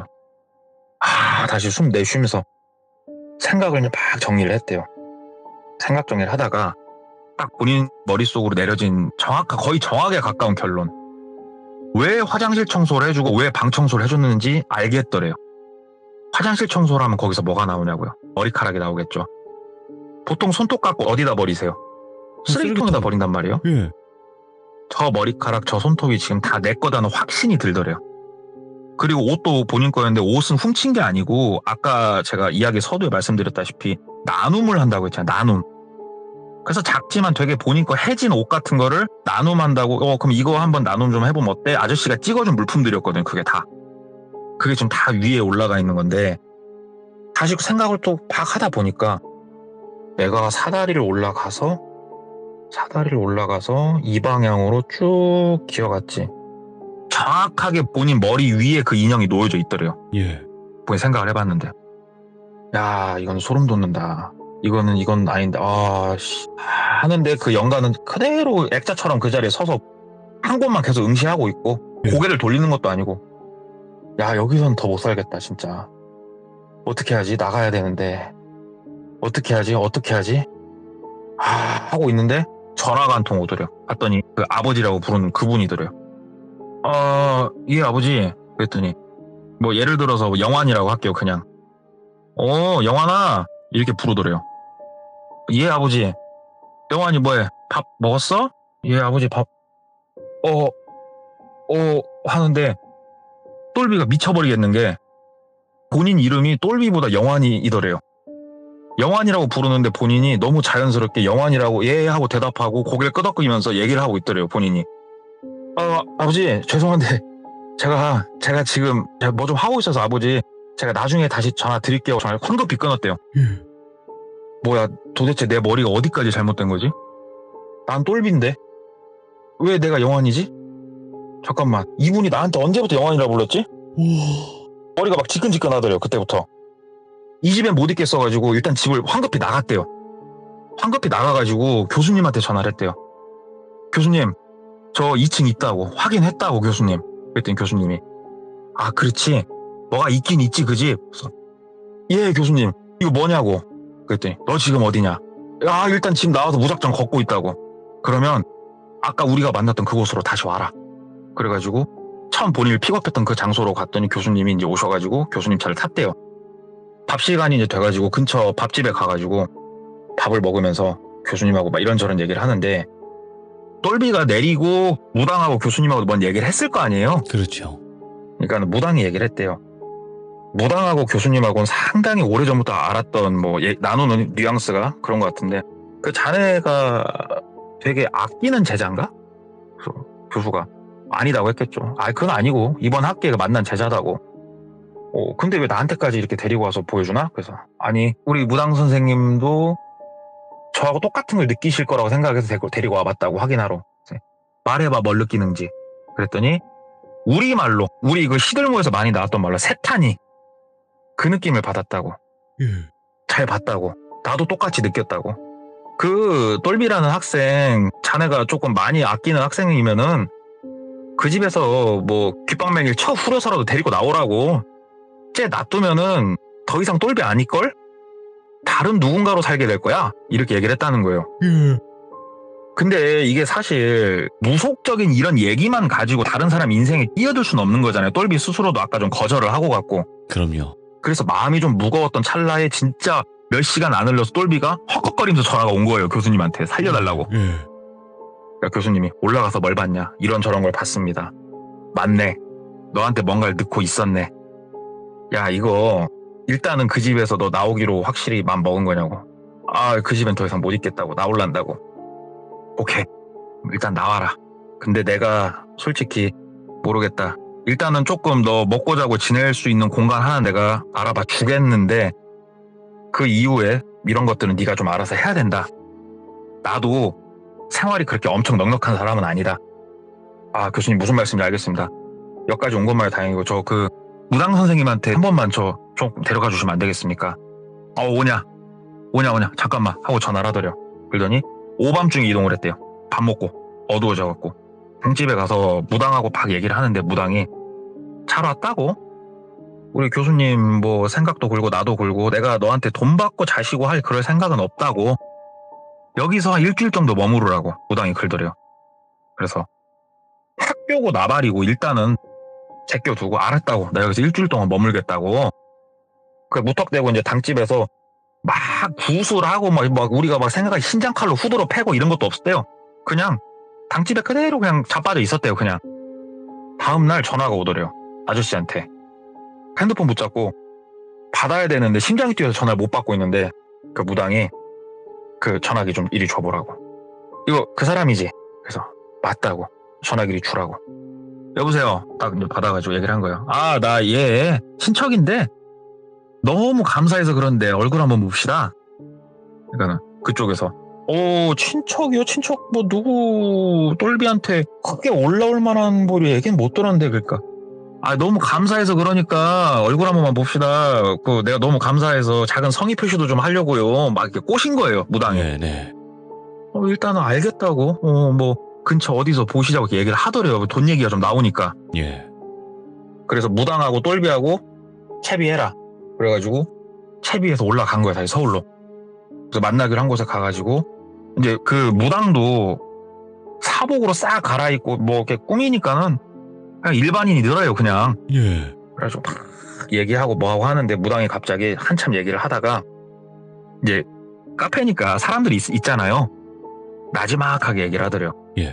아 다시 숨 내쉬면서 생각을 막 정리를 했대요. 생각 정리를 하다가 딱 본인 머릿속으로 내려진 정확한 거의 정확에 가까운 결론. 왜 화장실 청소를 해주고 왜 방 청소를 해줬는지 알겠더래요. 화장실 청소를 하면 거기서 뭐가 나오냐고요. 머리카락이 나오겠죠. 보통 손톱 갖고 어디다 버리세요? 쓰레기통에다 버린단 말이에요. 예. 저 머리카락 저 손톱이 지금 다 내 거다는 확신이 들더래요. 그리고 옷도 본인 거였는데 옷은 훔친 게 아니고 아까 제가 이야기 서두에 말씀드렸다시피 나눔을 한다고 했잖아요. 나눔. 그래서 작지만 되게 본인 거 해진 옷 같은 거를 나눔한다고 어 그럼 이거 한번 나눔 좀 해보면 어때? 아저씨가 찍어준 물품들이었거든요. 그게 다. 그게 좀 다 위에 올라가 있는 건데 다시 생각을 또 막 하다 보니까 내가 사다리를 올라가서 사다리를 올라가서 이 방향으로 쭉 기어갔지. 정확하게 본인 머리 위에 그 인형이 놓여져 있더래요. 예. 본인 생각을 해봤는데 야 이건 소름 돋는다. 이거는 이건 아닌데 아씨 하는데 그 영가는 그대로 액자처럼 그 자리에 서서 한 곳만 계속 응시하고 있고 예. 고개를 돌리는 것도 아니고 야 여기선 더 못 살겠다 진짜. 어떻게 하지? 나가야 되는데 어떻게 하지? 어떻게 하지? 아 하고 있는데 전화가 한 통 오더래요. 봤더니 그 아버지라고 부르는 그분이더래요. 어, 예 아버지. 그랬더니 뭐 예를 들어서 영환이라고 할게요. 그냥 어 영환아 이렇게 부르더래요. 예 아버지. 영환이 뭐해? 밥 먹었어? 예 아버지 밥 어, 어 하는데 똘비가 미쳐버리겠는 게 본인 이름이 똘비보다 영환이더래요. 영환이라고 부르는데 본인이 너무 자연스럽게 영환이라고 예 하고 대답하고 고개를 끄덕이면서 얘기를 하고 있더래요. 본인이. 아, 아버지 죄송한데 제가 제가 지금 뭐 좀 하고 있어서 아버지 제가 나중에 다시 전화 드릴게요. 전화 황급히 끊었대요. 예. 뭐야 도대체 내 머리가 어디까지 잘못된 거지? 난 똘비인데 왜 내가 영환이지? 잠깐만 이분이 나한테 언제부터 영환이라고 불렀지? 오. 머리가 막 지끈지끈하더래요. 그때부터. 이 집에 못 있겠어가지고 일단 집을 황급히 나갔대요. 황급히 나가가지고 교수님한테 전화를 했대요. 교수님 저 이 층 있다고 확인했다고 교수님. 그랬더니 교수님이 아 그렇지 뭐가 있긴 있지 그지? 그래서 예 교수님 이거 뭐냐고. 그랬더니 너 지금 어디냐? 아 일단 집 나와서 무작정 걷고 있다고. 그러면 아까 우리가 만났던 그곳으로 다시 와라. 그래가지고 처음 본인을 픽업했던 그 장소로 갔더니 교수님이 이제 오셔가지고 교수님 차를 탔대요. 밥 시간이 이제 돼가지고 근처 밥집에 가가지고 밥을 먹으면서 교수님하고 막 이런저런 얘기를 하는데 똘비가 내리고 무당하고 교수님하고 뭔 얘기를 했을 거 아니에요. 그렇죠. 그러니까 무당이 얘기를 했대요. 무당하고 교수님하고는 상당히 오래전부터 알았던 뭐 예, 나누는 뉘앙스가 그런 것 같은데 그 자네가 되게 아끼는 제자인가? 그래서 교수가 아니다고 했겠죠. 아 그건 아니고 이번 학기에 만난 제자다고. 어, 근데 왜 나한테까지 이렇게 데리고 와서 보여주나? 그래서 아니 우리 무당 선생님도 저하고 똑같은 걸 느끼실 거라고 생각해서 데리고 와봤다고 확인하러. 말해봐 뭘 느끼는지. 그랬더니 우리말로 우리 그 시들모에서 많이 나왔던 말로 세탄이 그 느낌을 받았다고. 예. 잘 봤다고. 나도 똑같이 느꼈다고. 그 똘비라는 학생 자네가 조금 많이 아끼는 학생이면은 그 집에서 뭐 귓방맹이를 쳐 후려서라도 데리고 나오라고. 쟤 놔두면은 더 이상 똘비 아닐걸? 다른 누군가로 살게 될 거야. 이렇게 얘기를 했다는 거예요. 예. 근데 이게 사실 무속적인 이런 얘기만 가지고 다른 사람 인생에 끼어들 수는 없는 거잖아요. 똘비 스스로도 아까 좀 거절을 하고 갔고. 그럼요. 그래서 마음이 좀 무거웠던 찰나에 진짜 몇 시간 안 흘러서 똘비가 헉헉거리면서 전화가 온 거예요. 교수님한테 살려달라고. 예. 그러니까 교수님이 올라가서 뭘 봤냐. 이런 저런 걸 봤습니다. 맞네. 너한테 뭔가를 넣고 있었네. 야 이거 일단은 그 집에서 너 나오기로 확실히 맘 먹은 거냐고. 아 그 집엔 더 이상 못 있겠다고. 나올란다고. 오케이 일단 나와라. 근데 내가 솔직히 모르겠다. 일단은 조금 너 먹고 자고 지낼 수 있는 공간 하나 내가 알아봐 주겠는데 그 이후에 이런 것들은 네가 좀 알아서 해야 된다. 나도 생활이 그렇게 엄청 넉넉한 사람은 아니다. 아 교수님 무슨 말씀인지 알겠습니다. 여기까지 온 것만이 다행이고 저 그 무당 선생님한테 한 번만 저 좀 데려가 주시면 안 되겠습니까? 어 오냐 오냐 오냐 잠깐만 하고 전화를 하더래요. 그러더니 오밤중에 이동을 했대요. 밥 먹고 어두워져갖고 등집에 가서 무당하고 막 얘기를 하는데 무당이 잘 왔다고? 우리 교수님 뭐 생각도 굴고 나도 굴고 내가 너한테 돈 받고 자시고 할 그럴 생각은 없다고. 여기서 한 일주일 정도 머무르라고 무당이 글더래요. 그래서 학교고 나발이고 일단은 제껴두고 알았다고. 나 여기서 일주일 동안 머물겠다고. 그 무턱대고 이제 당집에서 막 구술하고 막, 막 우리가 막 생각하기 신장칼로 후드로 패고 이런 것도 없었대요. 그냥 당집에 그대로 그냥 자빠져 있었대요. 그냥. 다음날 전화가 오더래요. 아저씨한테. 핸드폰 붙잡고 받아야 되는데 심장이 뛰어서 전화를 못 받고 있는데 그 무당이 그 전화기 좀 이리 줘보라고. 이거 그 사람이지? 그래서 맞다고. 전화기를 주라고. 여보세요. 딱 이제 받아가지고 얘기를 한 거예요. 아, 나 얘 친척인데 너무 감사해서 그런데 얼굴 한번 봅시다. 그러니까는 그쪽에서 오 친척이요? 친척 뭐 누구 똘비한테 크게 올라올 만한 뭐 얘기는 못 들었는데 그러니까 아 너무 감사해서 그러니까 얼굴 한 번만 봅시다. 그 내가 너무 감사해서 작은 성의 표시도 좀 하려고요. 막 이렇게 꼬신 거예요 무당이. 네네. 어, 일단은 알겠다고. 어, 뭐 근처 어디서 보시자고 이렇게 얘기를 하더래요. 돈 얘기가 좀 나오니까. 예. 그래서 무당하고 똘비하고 채비해라. 그래가지고 채비에서 올라간 거야 다시 서울로. 그래서 만나기로 한 곳에 가가지고 이제 그 무당도 사복으로 싹 갈아입고 뭐 이렇게 꾸미니까는 그냥 일반인이 늘어요 그냥. 예. 그래가지고 막 얘기하고 뭐하고 하는데 무당이 갑자기 한참 얘기를 하다가 이제 카페니까 사람들이 있, 있잖아요. 나지막하게 얘기를 하더래요. 예.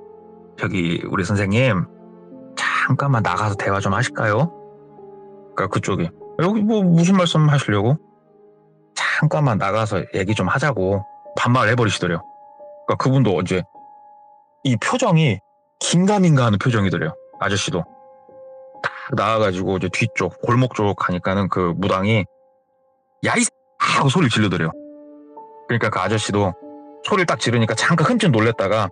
저기 우리 선생님 잠깐만 나가서 대화 좀 하실까요? 그러니까 그쪽이 여기 뭐 무슨 말씀 하시려고? 잠깐만 나가서 얘기 좀 하자고 반말을 해버리시더래요. 그러니까 그분도 어제 이 표정이 긴가민가하는 표정이더래요. 아저씨도 딱 나와가지고 이제 뒤쪽 골목 쪽 가니까는 그 무당이 야이 하고 소리를 지르더래요. 그러니까 그 아저씨도 소리를 딱 지르니까 잠깐 흠칫 놀랬다가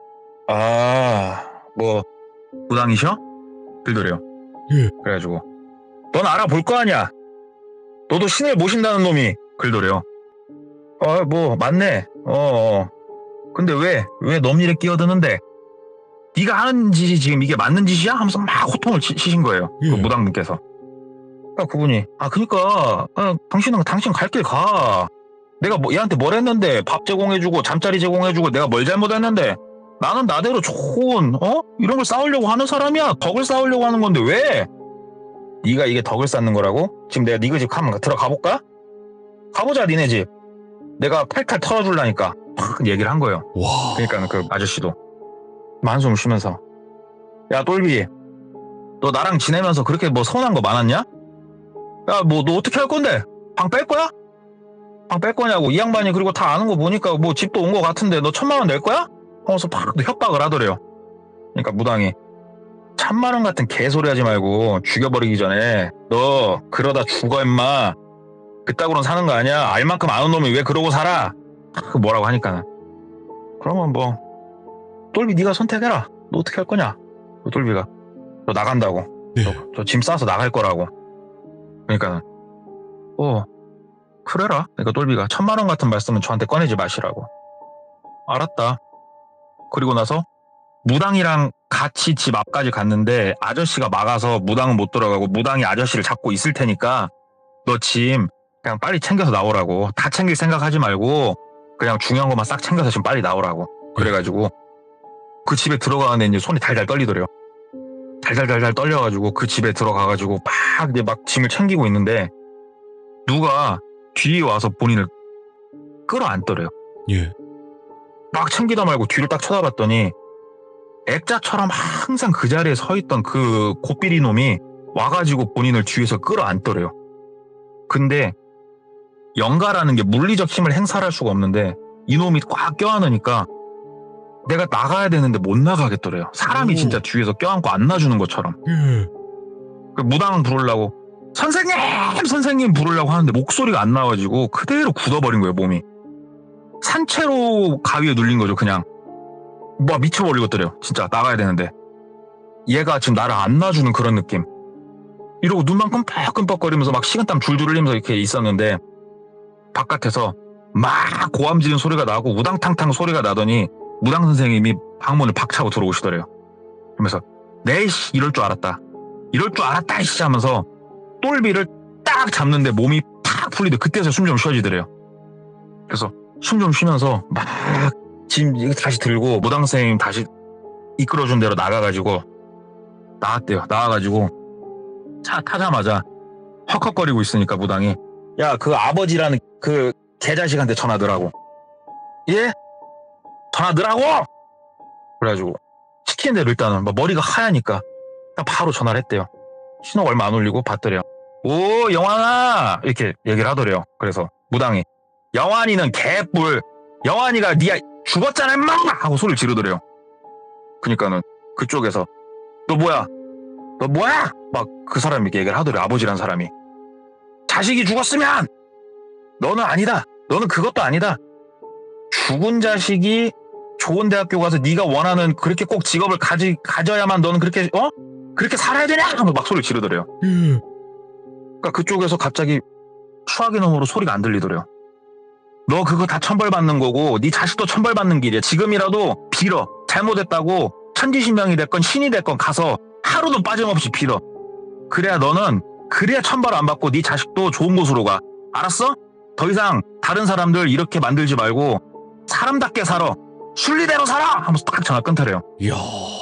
아 뭐 무당이셔? 들더래요. 예. 그래가지고 넌 알아볼 거 아니야. 너도 신을 모신다는 놈이 글더래요. 어 뭐 맞네. 어, 어. 근데 왜 왜 넘 일에 끼어드는데 네가 하는 짓이 지금 이게 맞는 짓이야? 하면서 막 호통을 치, 치신 거예요. 예. 그 무당분께서. 그러니까 그분이 아 그러니까 아, 당신은 당신 갈 길 가. 내가 뭐 얘한테 뭘 했는데 밥 제공해주고 잠자리 제공해주고 내가 뭘 잘못했는데 나는 나대로 좋은 어 이런 걸 쌓으려고 하는 사람이야. 덕을 쌓으려고 하는 건데 왜? 네가 이게 덕을 쌓는 거라고? 지금 내가 네가 집 한번 들어가 볼까? 가보자 니네 집. 내가 탈탈 털어줄라니까 팍 얘기를 한 거예요. 와. 그러니까 그 아저씨도 한숨을 쉬면서 야 똘비 너 나랑 지내면서 그렇게 뭐 서운한 거 많았냐? 야 뭐 너 어떻게 할 건데? 방 뺄 거야? 방 뺄 거냐고. 이 양반이 그리고 다 아는 거 보니까 뭐 집도 온 거 같은데 너 천만 원 낼 거야? 하면서 팍 협박을 하더래요. 그러니까 무당이 천만 원 같은 개소리 하지 말고 죽여버리기 전에 너 그러다 죽어 임마. 그따구로는 사는 거 아니야. 알 만큼 아는 놈이 왜 그러고 살아? 그 뭐라고 하니까 그러면 뭐 똘비 네가 선택해라. 너 어떻게 할 거냐? 그 똘비가 너 나간다고. 네. 저 짐 싸서 나갈 거라고. 그러니까 어 그래라. 그러니까 똘비가 천만 원 같은 말씀은 저한테 꺼내지 마시라고. 알았다. 그리고 나서 무당이랑 같이 집 앞까지 갔는데 아저씨가 막아서 무당은 못 들어가고 무당이 아저씨를 잡고 있을 테니까 너 짐 그냥 빨리 챙겨서 나오라고. 다 챙길 생각하지 말고 그냥 중요한 것만 싹 챙겨서 지금 빨리 나오라고. 그래가지고 그 집에 들어가는데 이제 손이 달달 떨리더래요. 달달달달 떨려가지고 그 집에 들어가가지고 막 이제 막 짐을 챙기고 있는데 누가 뒤에 와서 본인을 끌어안더래요. 예. 막 챙기다 말고 뒤를 딱 쳐다봤더니 액자처럼 항상 그 자리에 서 있던 그 고삐리 놈이 와가지고 본인을 뒤에서 끌어안더래요. 근데 영가라는 게 물리적 힘을 행사할 수가 없는데 이놈이 꽉 껴안으니까 내가 나가야 되는데 못 나가겠더래요. 사람이 오. 진짜 뒤에서 껴안고 안 놔주는 것처럼. 예. 그 무당 부르려고 선생님! 선생님 부르려고 하는데 목소리가 안 나와가지고 그대로 굳어버린 거예요, 몸이. 산채로 가위에 눌린 거죠, 그냥. 뭐 미쳐버리겠더래요. 진짜 나가야 되는데. 얘가 지금 나를 안 놔주는 그런 느낌. 이러고 눈만 끔뻑끔뻑거리면서 막 식은땀 줄줄 흘리면서 이렇게 있었는데 바깥에서 막 고함 지른 소리가 나고 우당탕탕 소리가 나더니 무당 선생님이 방문을 박차고 들어오시더래요. 그러면서 네이씨 이럴 줄 알았다. 이럴 줄 알았다 이씨 하면서 똘비를 딱 잡는데 몸이 팍 풀리듯 그때서 숨 좀 쉬어지더래요. 그래서 숨 좀 쉬면서 막 짐 다시 들고 무당 선생님 다시 이끌어준 대로 나가가지고 나왔대요. 나와가지고 차 타자마자 헉헉거리고 있으니까 무당이 야 그 아버지라는 그 개자식한테 전화 넣으라고. 예? 전화 넣으라고! 그래가지고 시키는 대로 일단은 머리가 하얘니까 딱 바로 전화를 했대요. 신호가 얼마 안 울리고 받더래요. 오 영환아 이렇게 얘기를 하더래요. 그래서 무당이 영환이는 개뿔 영환이가 니가 죽었잖아 임마 하고 소리를 지르더래요. 그러니까는 그쪽에서 너 뭐야 너 뭐야 막 그 사람이 이렇게 얘기를 하더래요. 아버지란 사람이 자식이 죽었으면 너는 아니다. 너는 그것도 아니다. 죽은 자식이 좋은 대학교 가서 네가 원하는 그렇게 꼭 직업을 가지, 가져야만 너는 그렇게 어? 그렇게 살아야 되냐? 하면서 막 소리를 지르더래요. 예. 그러니까 그쪽에서 갑자기 추악의 놈으로 소리가 안 들리더래요. 너 그거 다 천벌받는 거고 네 자식도 천벌받는 길이야. 지금이라도 빌어. 잘못했다고 천지신명이 됐건 신이 됐건 가서 하루도 빠짐없이 빌어. 그래야 너는 그래야 천벌 안 받고 네 자식도 좋은 곳으로 가. 알았어? 더 이상 다른 사람들 이렇게 만들지 말고 사람답게 살아. 순리대로 살아! 하면서 딱 전화 끊더래요. 이야.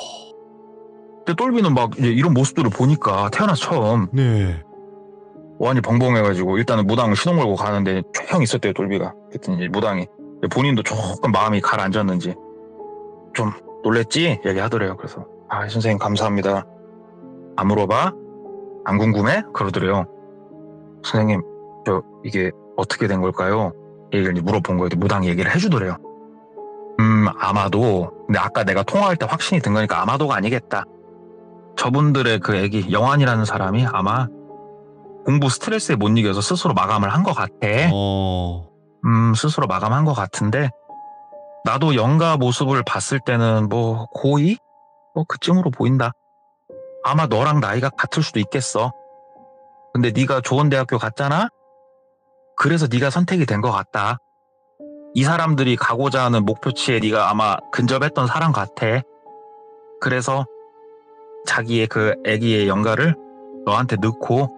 근데 똘비는 막 이제 이런 모습들을 보니까 태어나서 처음 네. 완전히 벙벙해가지고 일단은 무당을 신호 몰고 가는데 조용히 있었대요. 똘비가. 그랬더니 무당이 본인도 조금 마음이 가라앉았는지 좀 놀랬지? 얘기하더래요. 그래서 아 선생님 감사합니다. 안 물어봐? 안 궁금해? 그러더래요. 선생님 저 이게 어떻게 된 걸까요? 얘기를 이제 물어본 거예요. 무당이 얘기를 해주더래요. 음, 아마도, 근데 아까 내가 통화할 때 확신이 든 거니까 아마도가 아니겠다. 저분들의 그 애기, 영환이라는 사람이 아마 공부 스트레스에 못 이겨서 스스로 마감을 한 것 같아. 어. 음, 스스로 마감한 것 같은데, 나도 영가 모습을 봤을 때는 뭐, 고이? 뭐, 그쯤으로 보인다. 아마 너랑 나이가 같을 수도 있겠어. 근데 네가 좋은 대학교 갔잖아? 그래서 네가 선택이 된 것 같다. 이 사람들이 가고자 하는 목표치에 네가 아마 근접했던 사람 같아. 그래서 자기의 그 아기의 영가를 너한테 넣고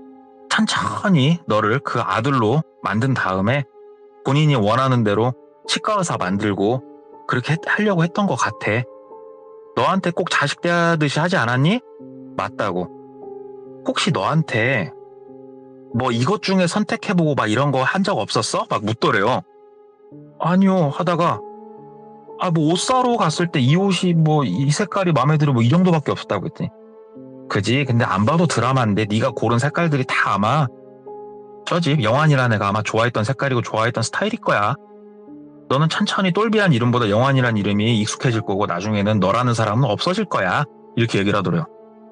천천히 너를 그 아들로 만든 다음에 본인이 원하는 대로 치과 의사 만들고 그렇게 하려고 했던 것 같아. 너한테 꼭 자식 대하듯이 하지 않았니? 맞다고. 혹시 너한테 뭐 이것 중에 선택해보고 막 이런 거 한 적 없었어? 막 묻더래요. 아니요 하다가 아 뭐 옷 사러 갔을 때 이 옷이 뭐 이 색깔이 마음에 들어 뭐 이 정도밖에 없었다고 했더니 그지? 근데 안 봐도 드라마인데 네가 고른 색깔들이 다 아마 저집 영환이라는 애가 아마 좋아했던 색깔이고 좋아했던 스타일일 거야. 너는 천천히 똘비한 이름보다 영환이란 이름이 익숙해질 거고 나중에는 너라는 사람은 없어질 거야. 이렇게 얘기를 하더래요.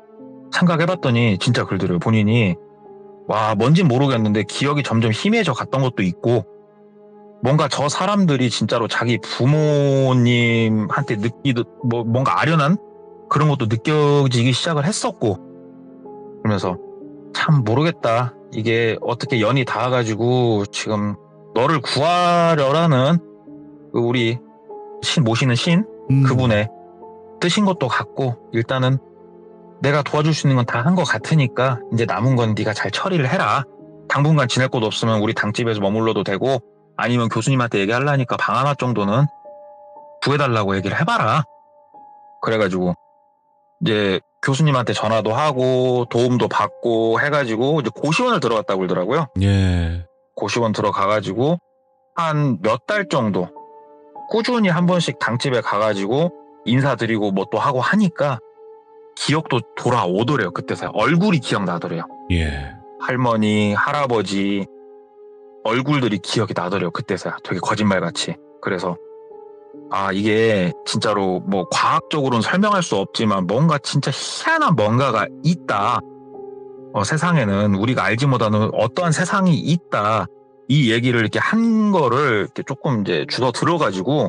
생각해봤더니 진짜 그러더래요. 본인이 와 뭔진 모르겠는데 기억이 점점 희미해져 갔던 것도 있고 뭔가 저 사람들이 진짜로 자기 부모님한테 느끼듯 뭐 뭔가 아련한 그런 것도 느껴지기 시작을 했었고 그러면서 참 모르겠다. 이게 어떻게 연이 닿아가지고 지금 너를 구하려라는 그 우리 신 모시는 신 음. 그분의 뜻인 것도 같고 일단은 내가 도와줄 수 있는 건 다 한 것 같으니까 이제 남은 건 네가 잘 처리를 해라. 당분간 지낼 곳 없으면 우리 당집에서 머물러도 되고 아니면 교수님한테 얘기하려니까 방 하나 정도는 구해달라고 얘기를 해봐라. 그래가지고 이제 교수님한테 전화도 하고 도움도 받고 해가지고 이제 고시원을 들어갔다고 그러더라고요. 예. 고시원 들어가가지고 한 몇 달 정도 꾸준히 한 번씩 당집에 가가지고 인사드리고 뭐 또 하고 하니까 기억도 돌아오더래요. 그때서야 얼굴이 기억나더래요. 예. 할머니, 할아버지 얼굴들이 기억이 나더래요. 그때서야 되게 거짓말같이. 그래서 아 이게 진짜로 뭐 과학적으로는 설명할 수 없지만 뭔가 진짜 희한한 뭔가가 있다. 어, 세상에는 우리가 알지 못하는 어떠한 세상이 있다. 이 얘기를 이렇게 한 거를 이렇게 조금 이제 주워 들어가지고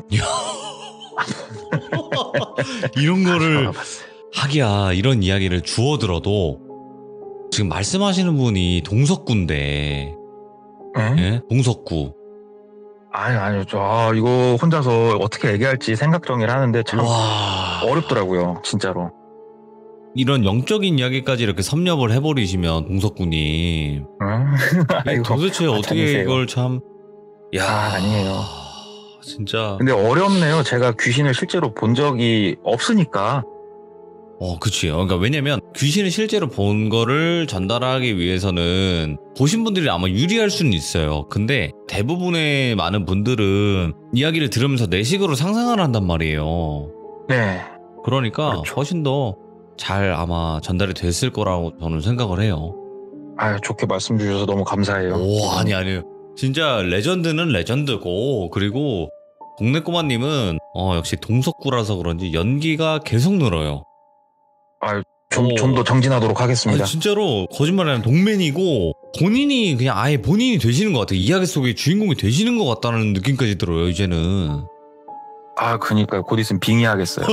이런 거를 들어가봤어요. 하기야 이런 이야기를 주워 들어도 지금 말씀하시는 분이 동석구인데 에? 예? 동석구 아니 아니요 저 아, 이거 혼자서 어떻게 얘기할지 생각 정리를 하는데 참 와 어렵더라고요 진짜로. 이런 영적인 이야기까지 이렇게 섭렵을 해버리시면 동석구님 응? 아이고, 도대체 어떻게 아니세요. 이걸 참 야 아, 아니에요. 진짜 근데 어렵네요. 제가 귀신을 실제로 본 적이 없으니까. 어 그치 그러니까 왜냐면 귀신을 실제로 본 거를 전달하기 위해서는 보신 분들이 아마 유리할 수는 있어요. 근데 대부분의 많은 분들은 이야기를 들으면서 내 식으로 상상을 한단 말이에요. 네. 그러니까 그렇죠. 훨씬 더 잘 아마 전달이 됐을 거라고 저는 생각을 해요. 아 좋게 말씀 주셔서 너무 감사해요. 오 아니 아니요 진짜 레전드는 레전드고 그리고 동네꼬마님은 어 역시 동석구라서 그런지 연기가 계속 늘어요. 좀, 어. 좀 더 정진하도록 하겠습니다. 아니 진짜로 거짓말 아니라 동맨이고 본인이 그냥 아예 본인이 되시는 것 같아요. 이야기 속의 주인공이 되시는 것 같다는 느낌까지 들어요 이제는. 아 그니까요. 곧 있으면 빙의하겠어요.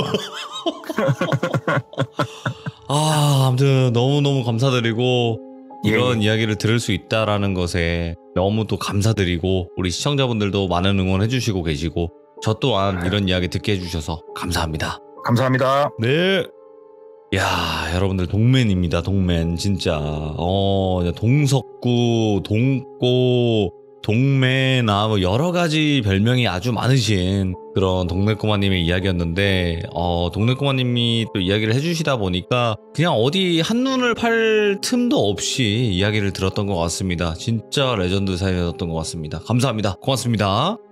아 아무튼 너무너무 감사드리고 이런 예. 이야기를 들을 수 있다라는 것에 너무 또 감사드리고 우리 시청자분들도 많은 응원해 주시고 계시고 저 또한 아유. 이런 이야기 듣게 해주셔서 감사합니다. 감사합니다. 네. 야 여러분들 동맨입니다. 동맨 진짜 어 동석구 동꼬 동맨 아 뭐 여러 가지 별명이 아주 많으신 그런 동네꼬마님의 이야기였는데 어 동네꼬마님이 또 이야기를 해주시다 보니까 그냥 어디 한눈을 팔 틈도 없이 이야기를 들었던 것 같습니다. 진짜 레전드 사연이었던 것 같습니다. 감사합니다. 고맙습니다.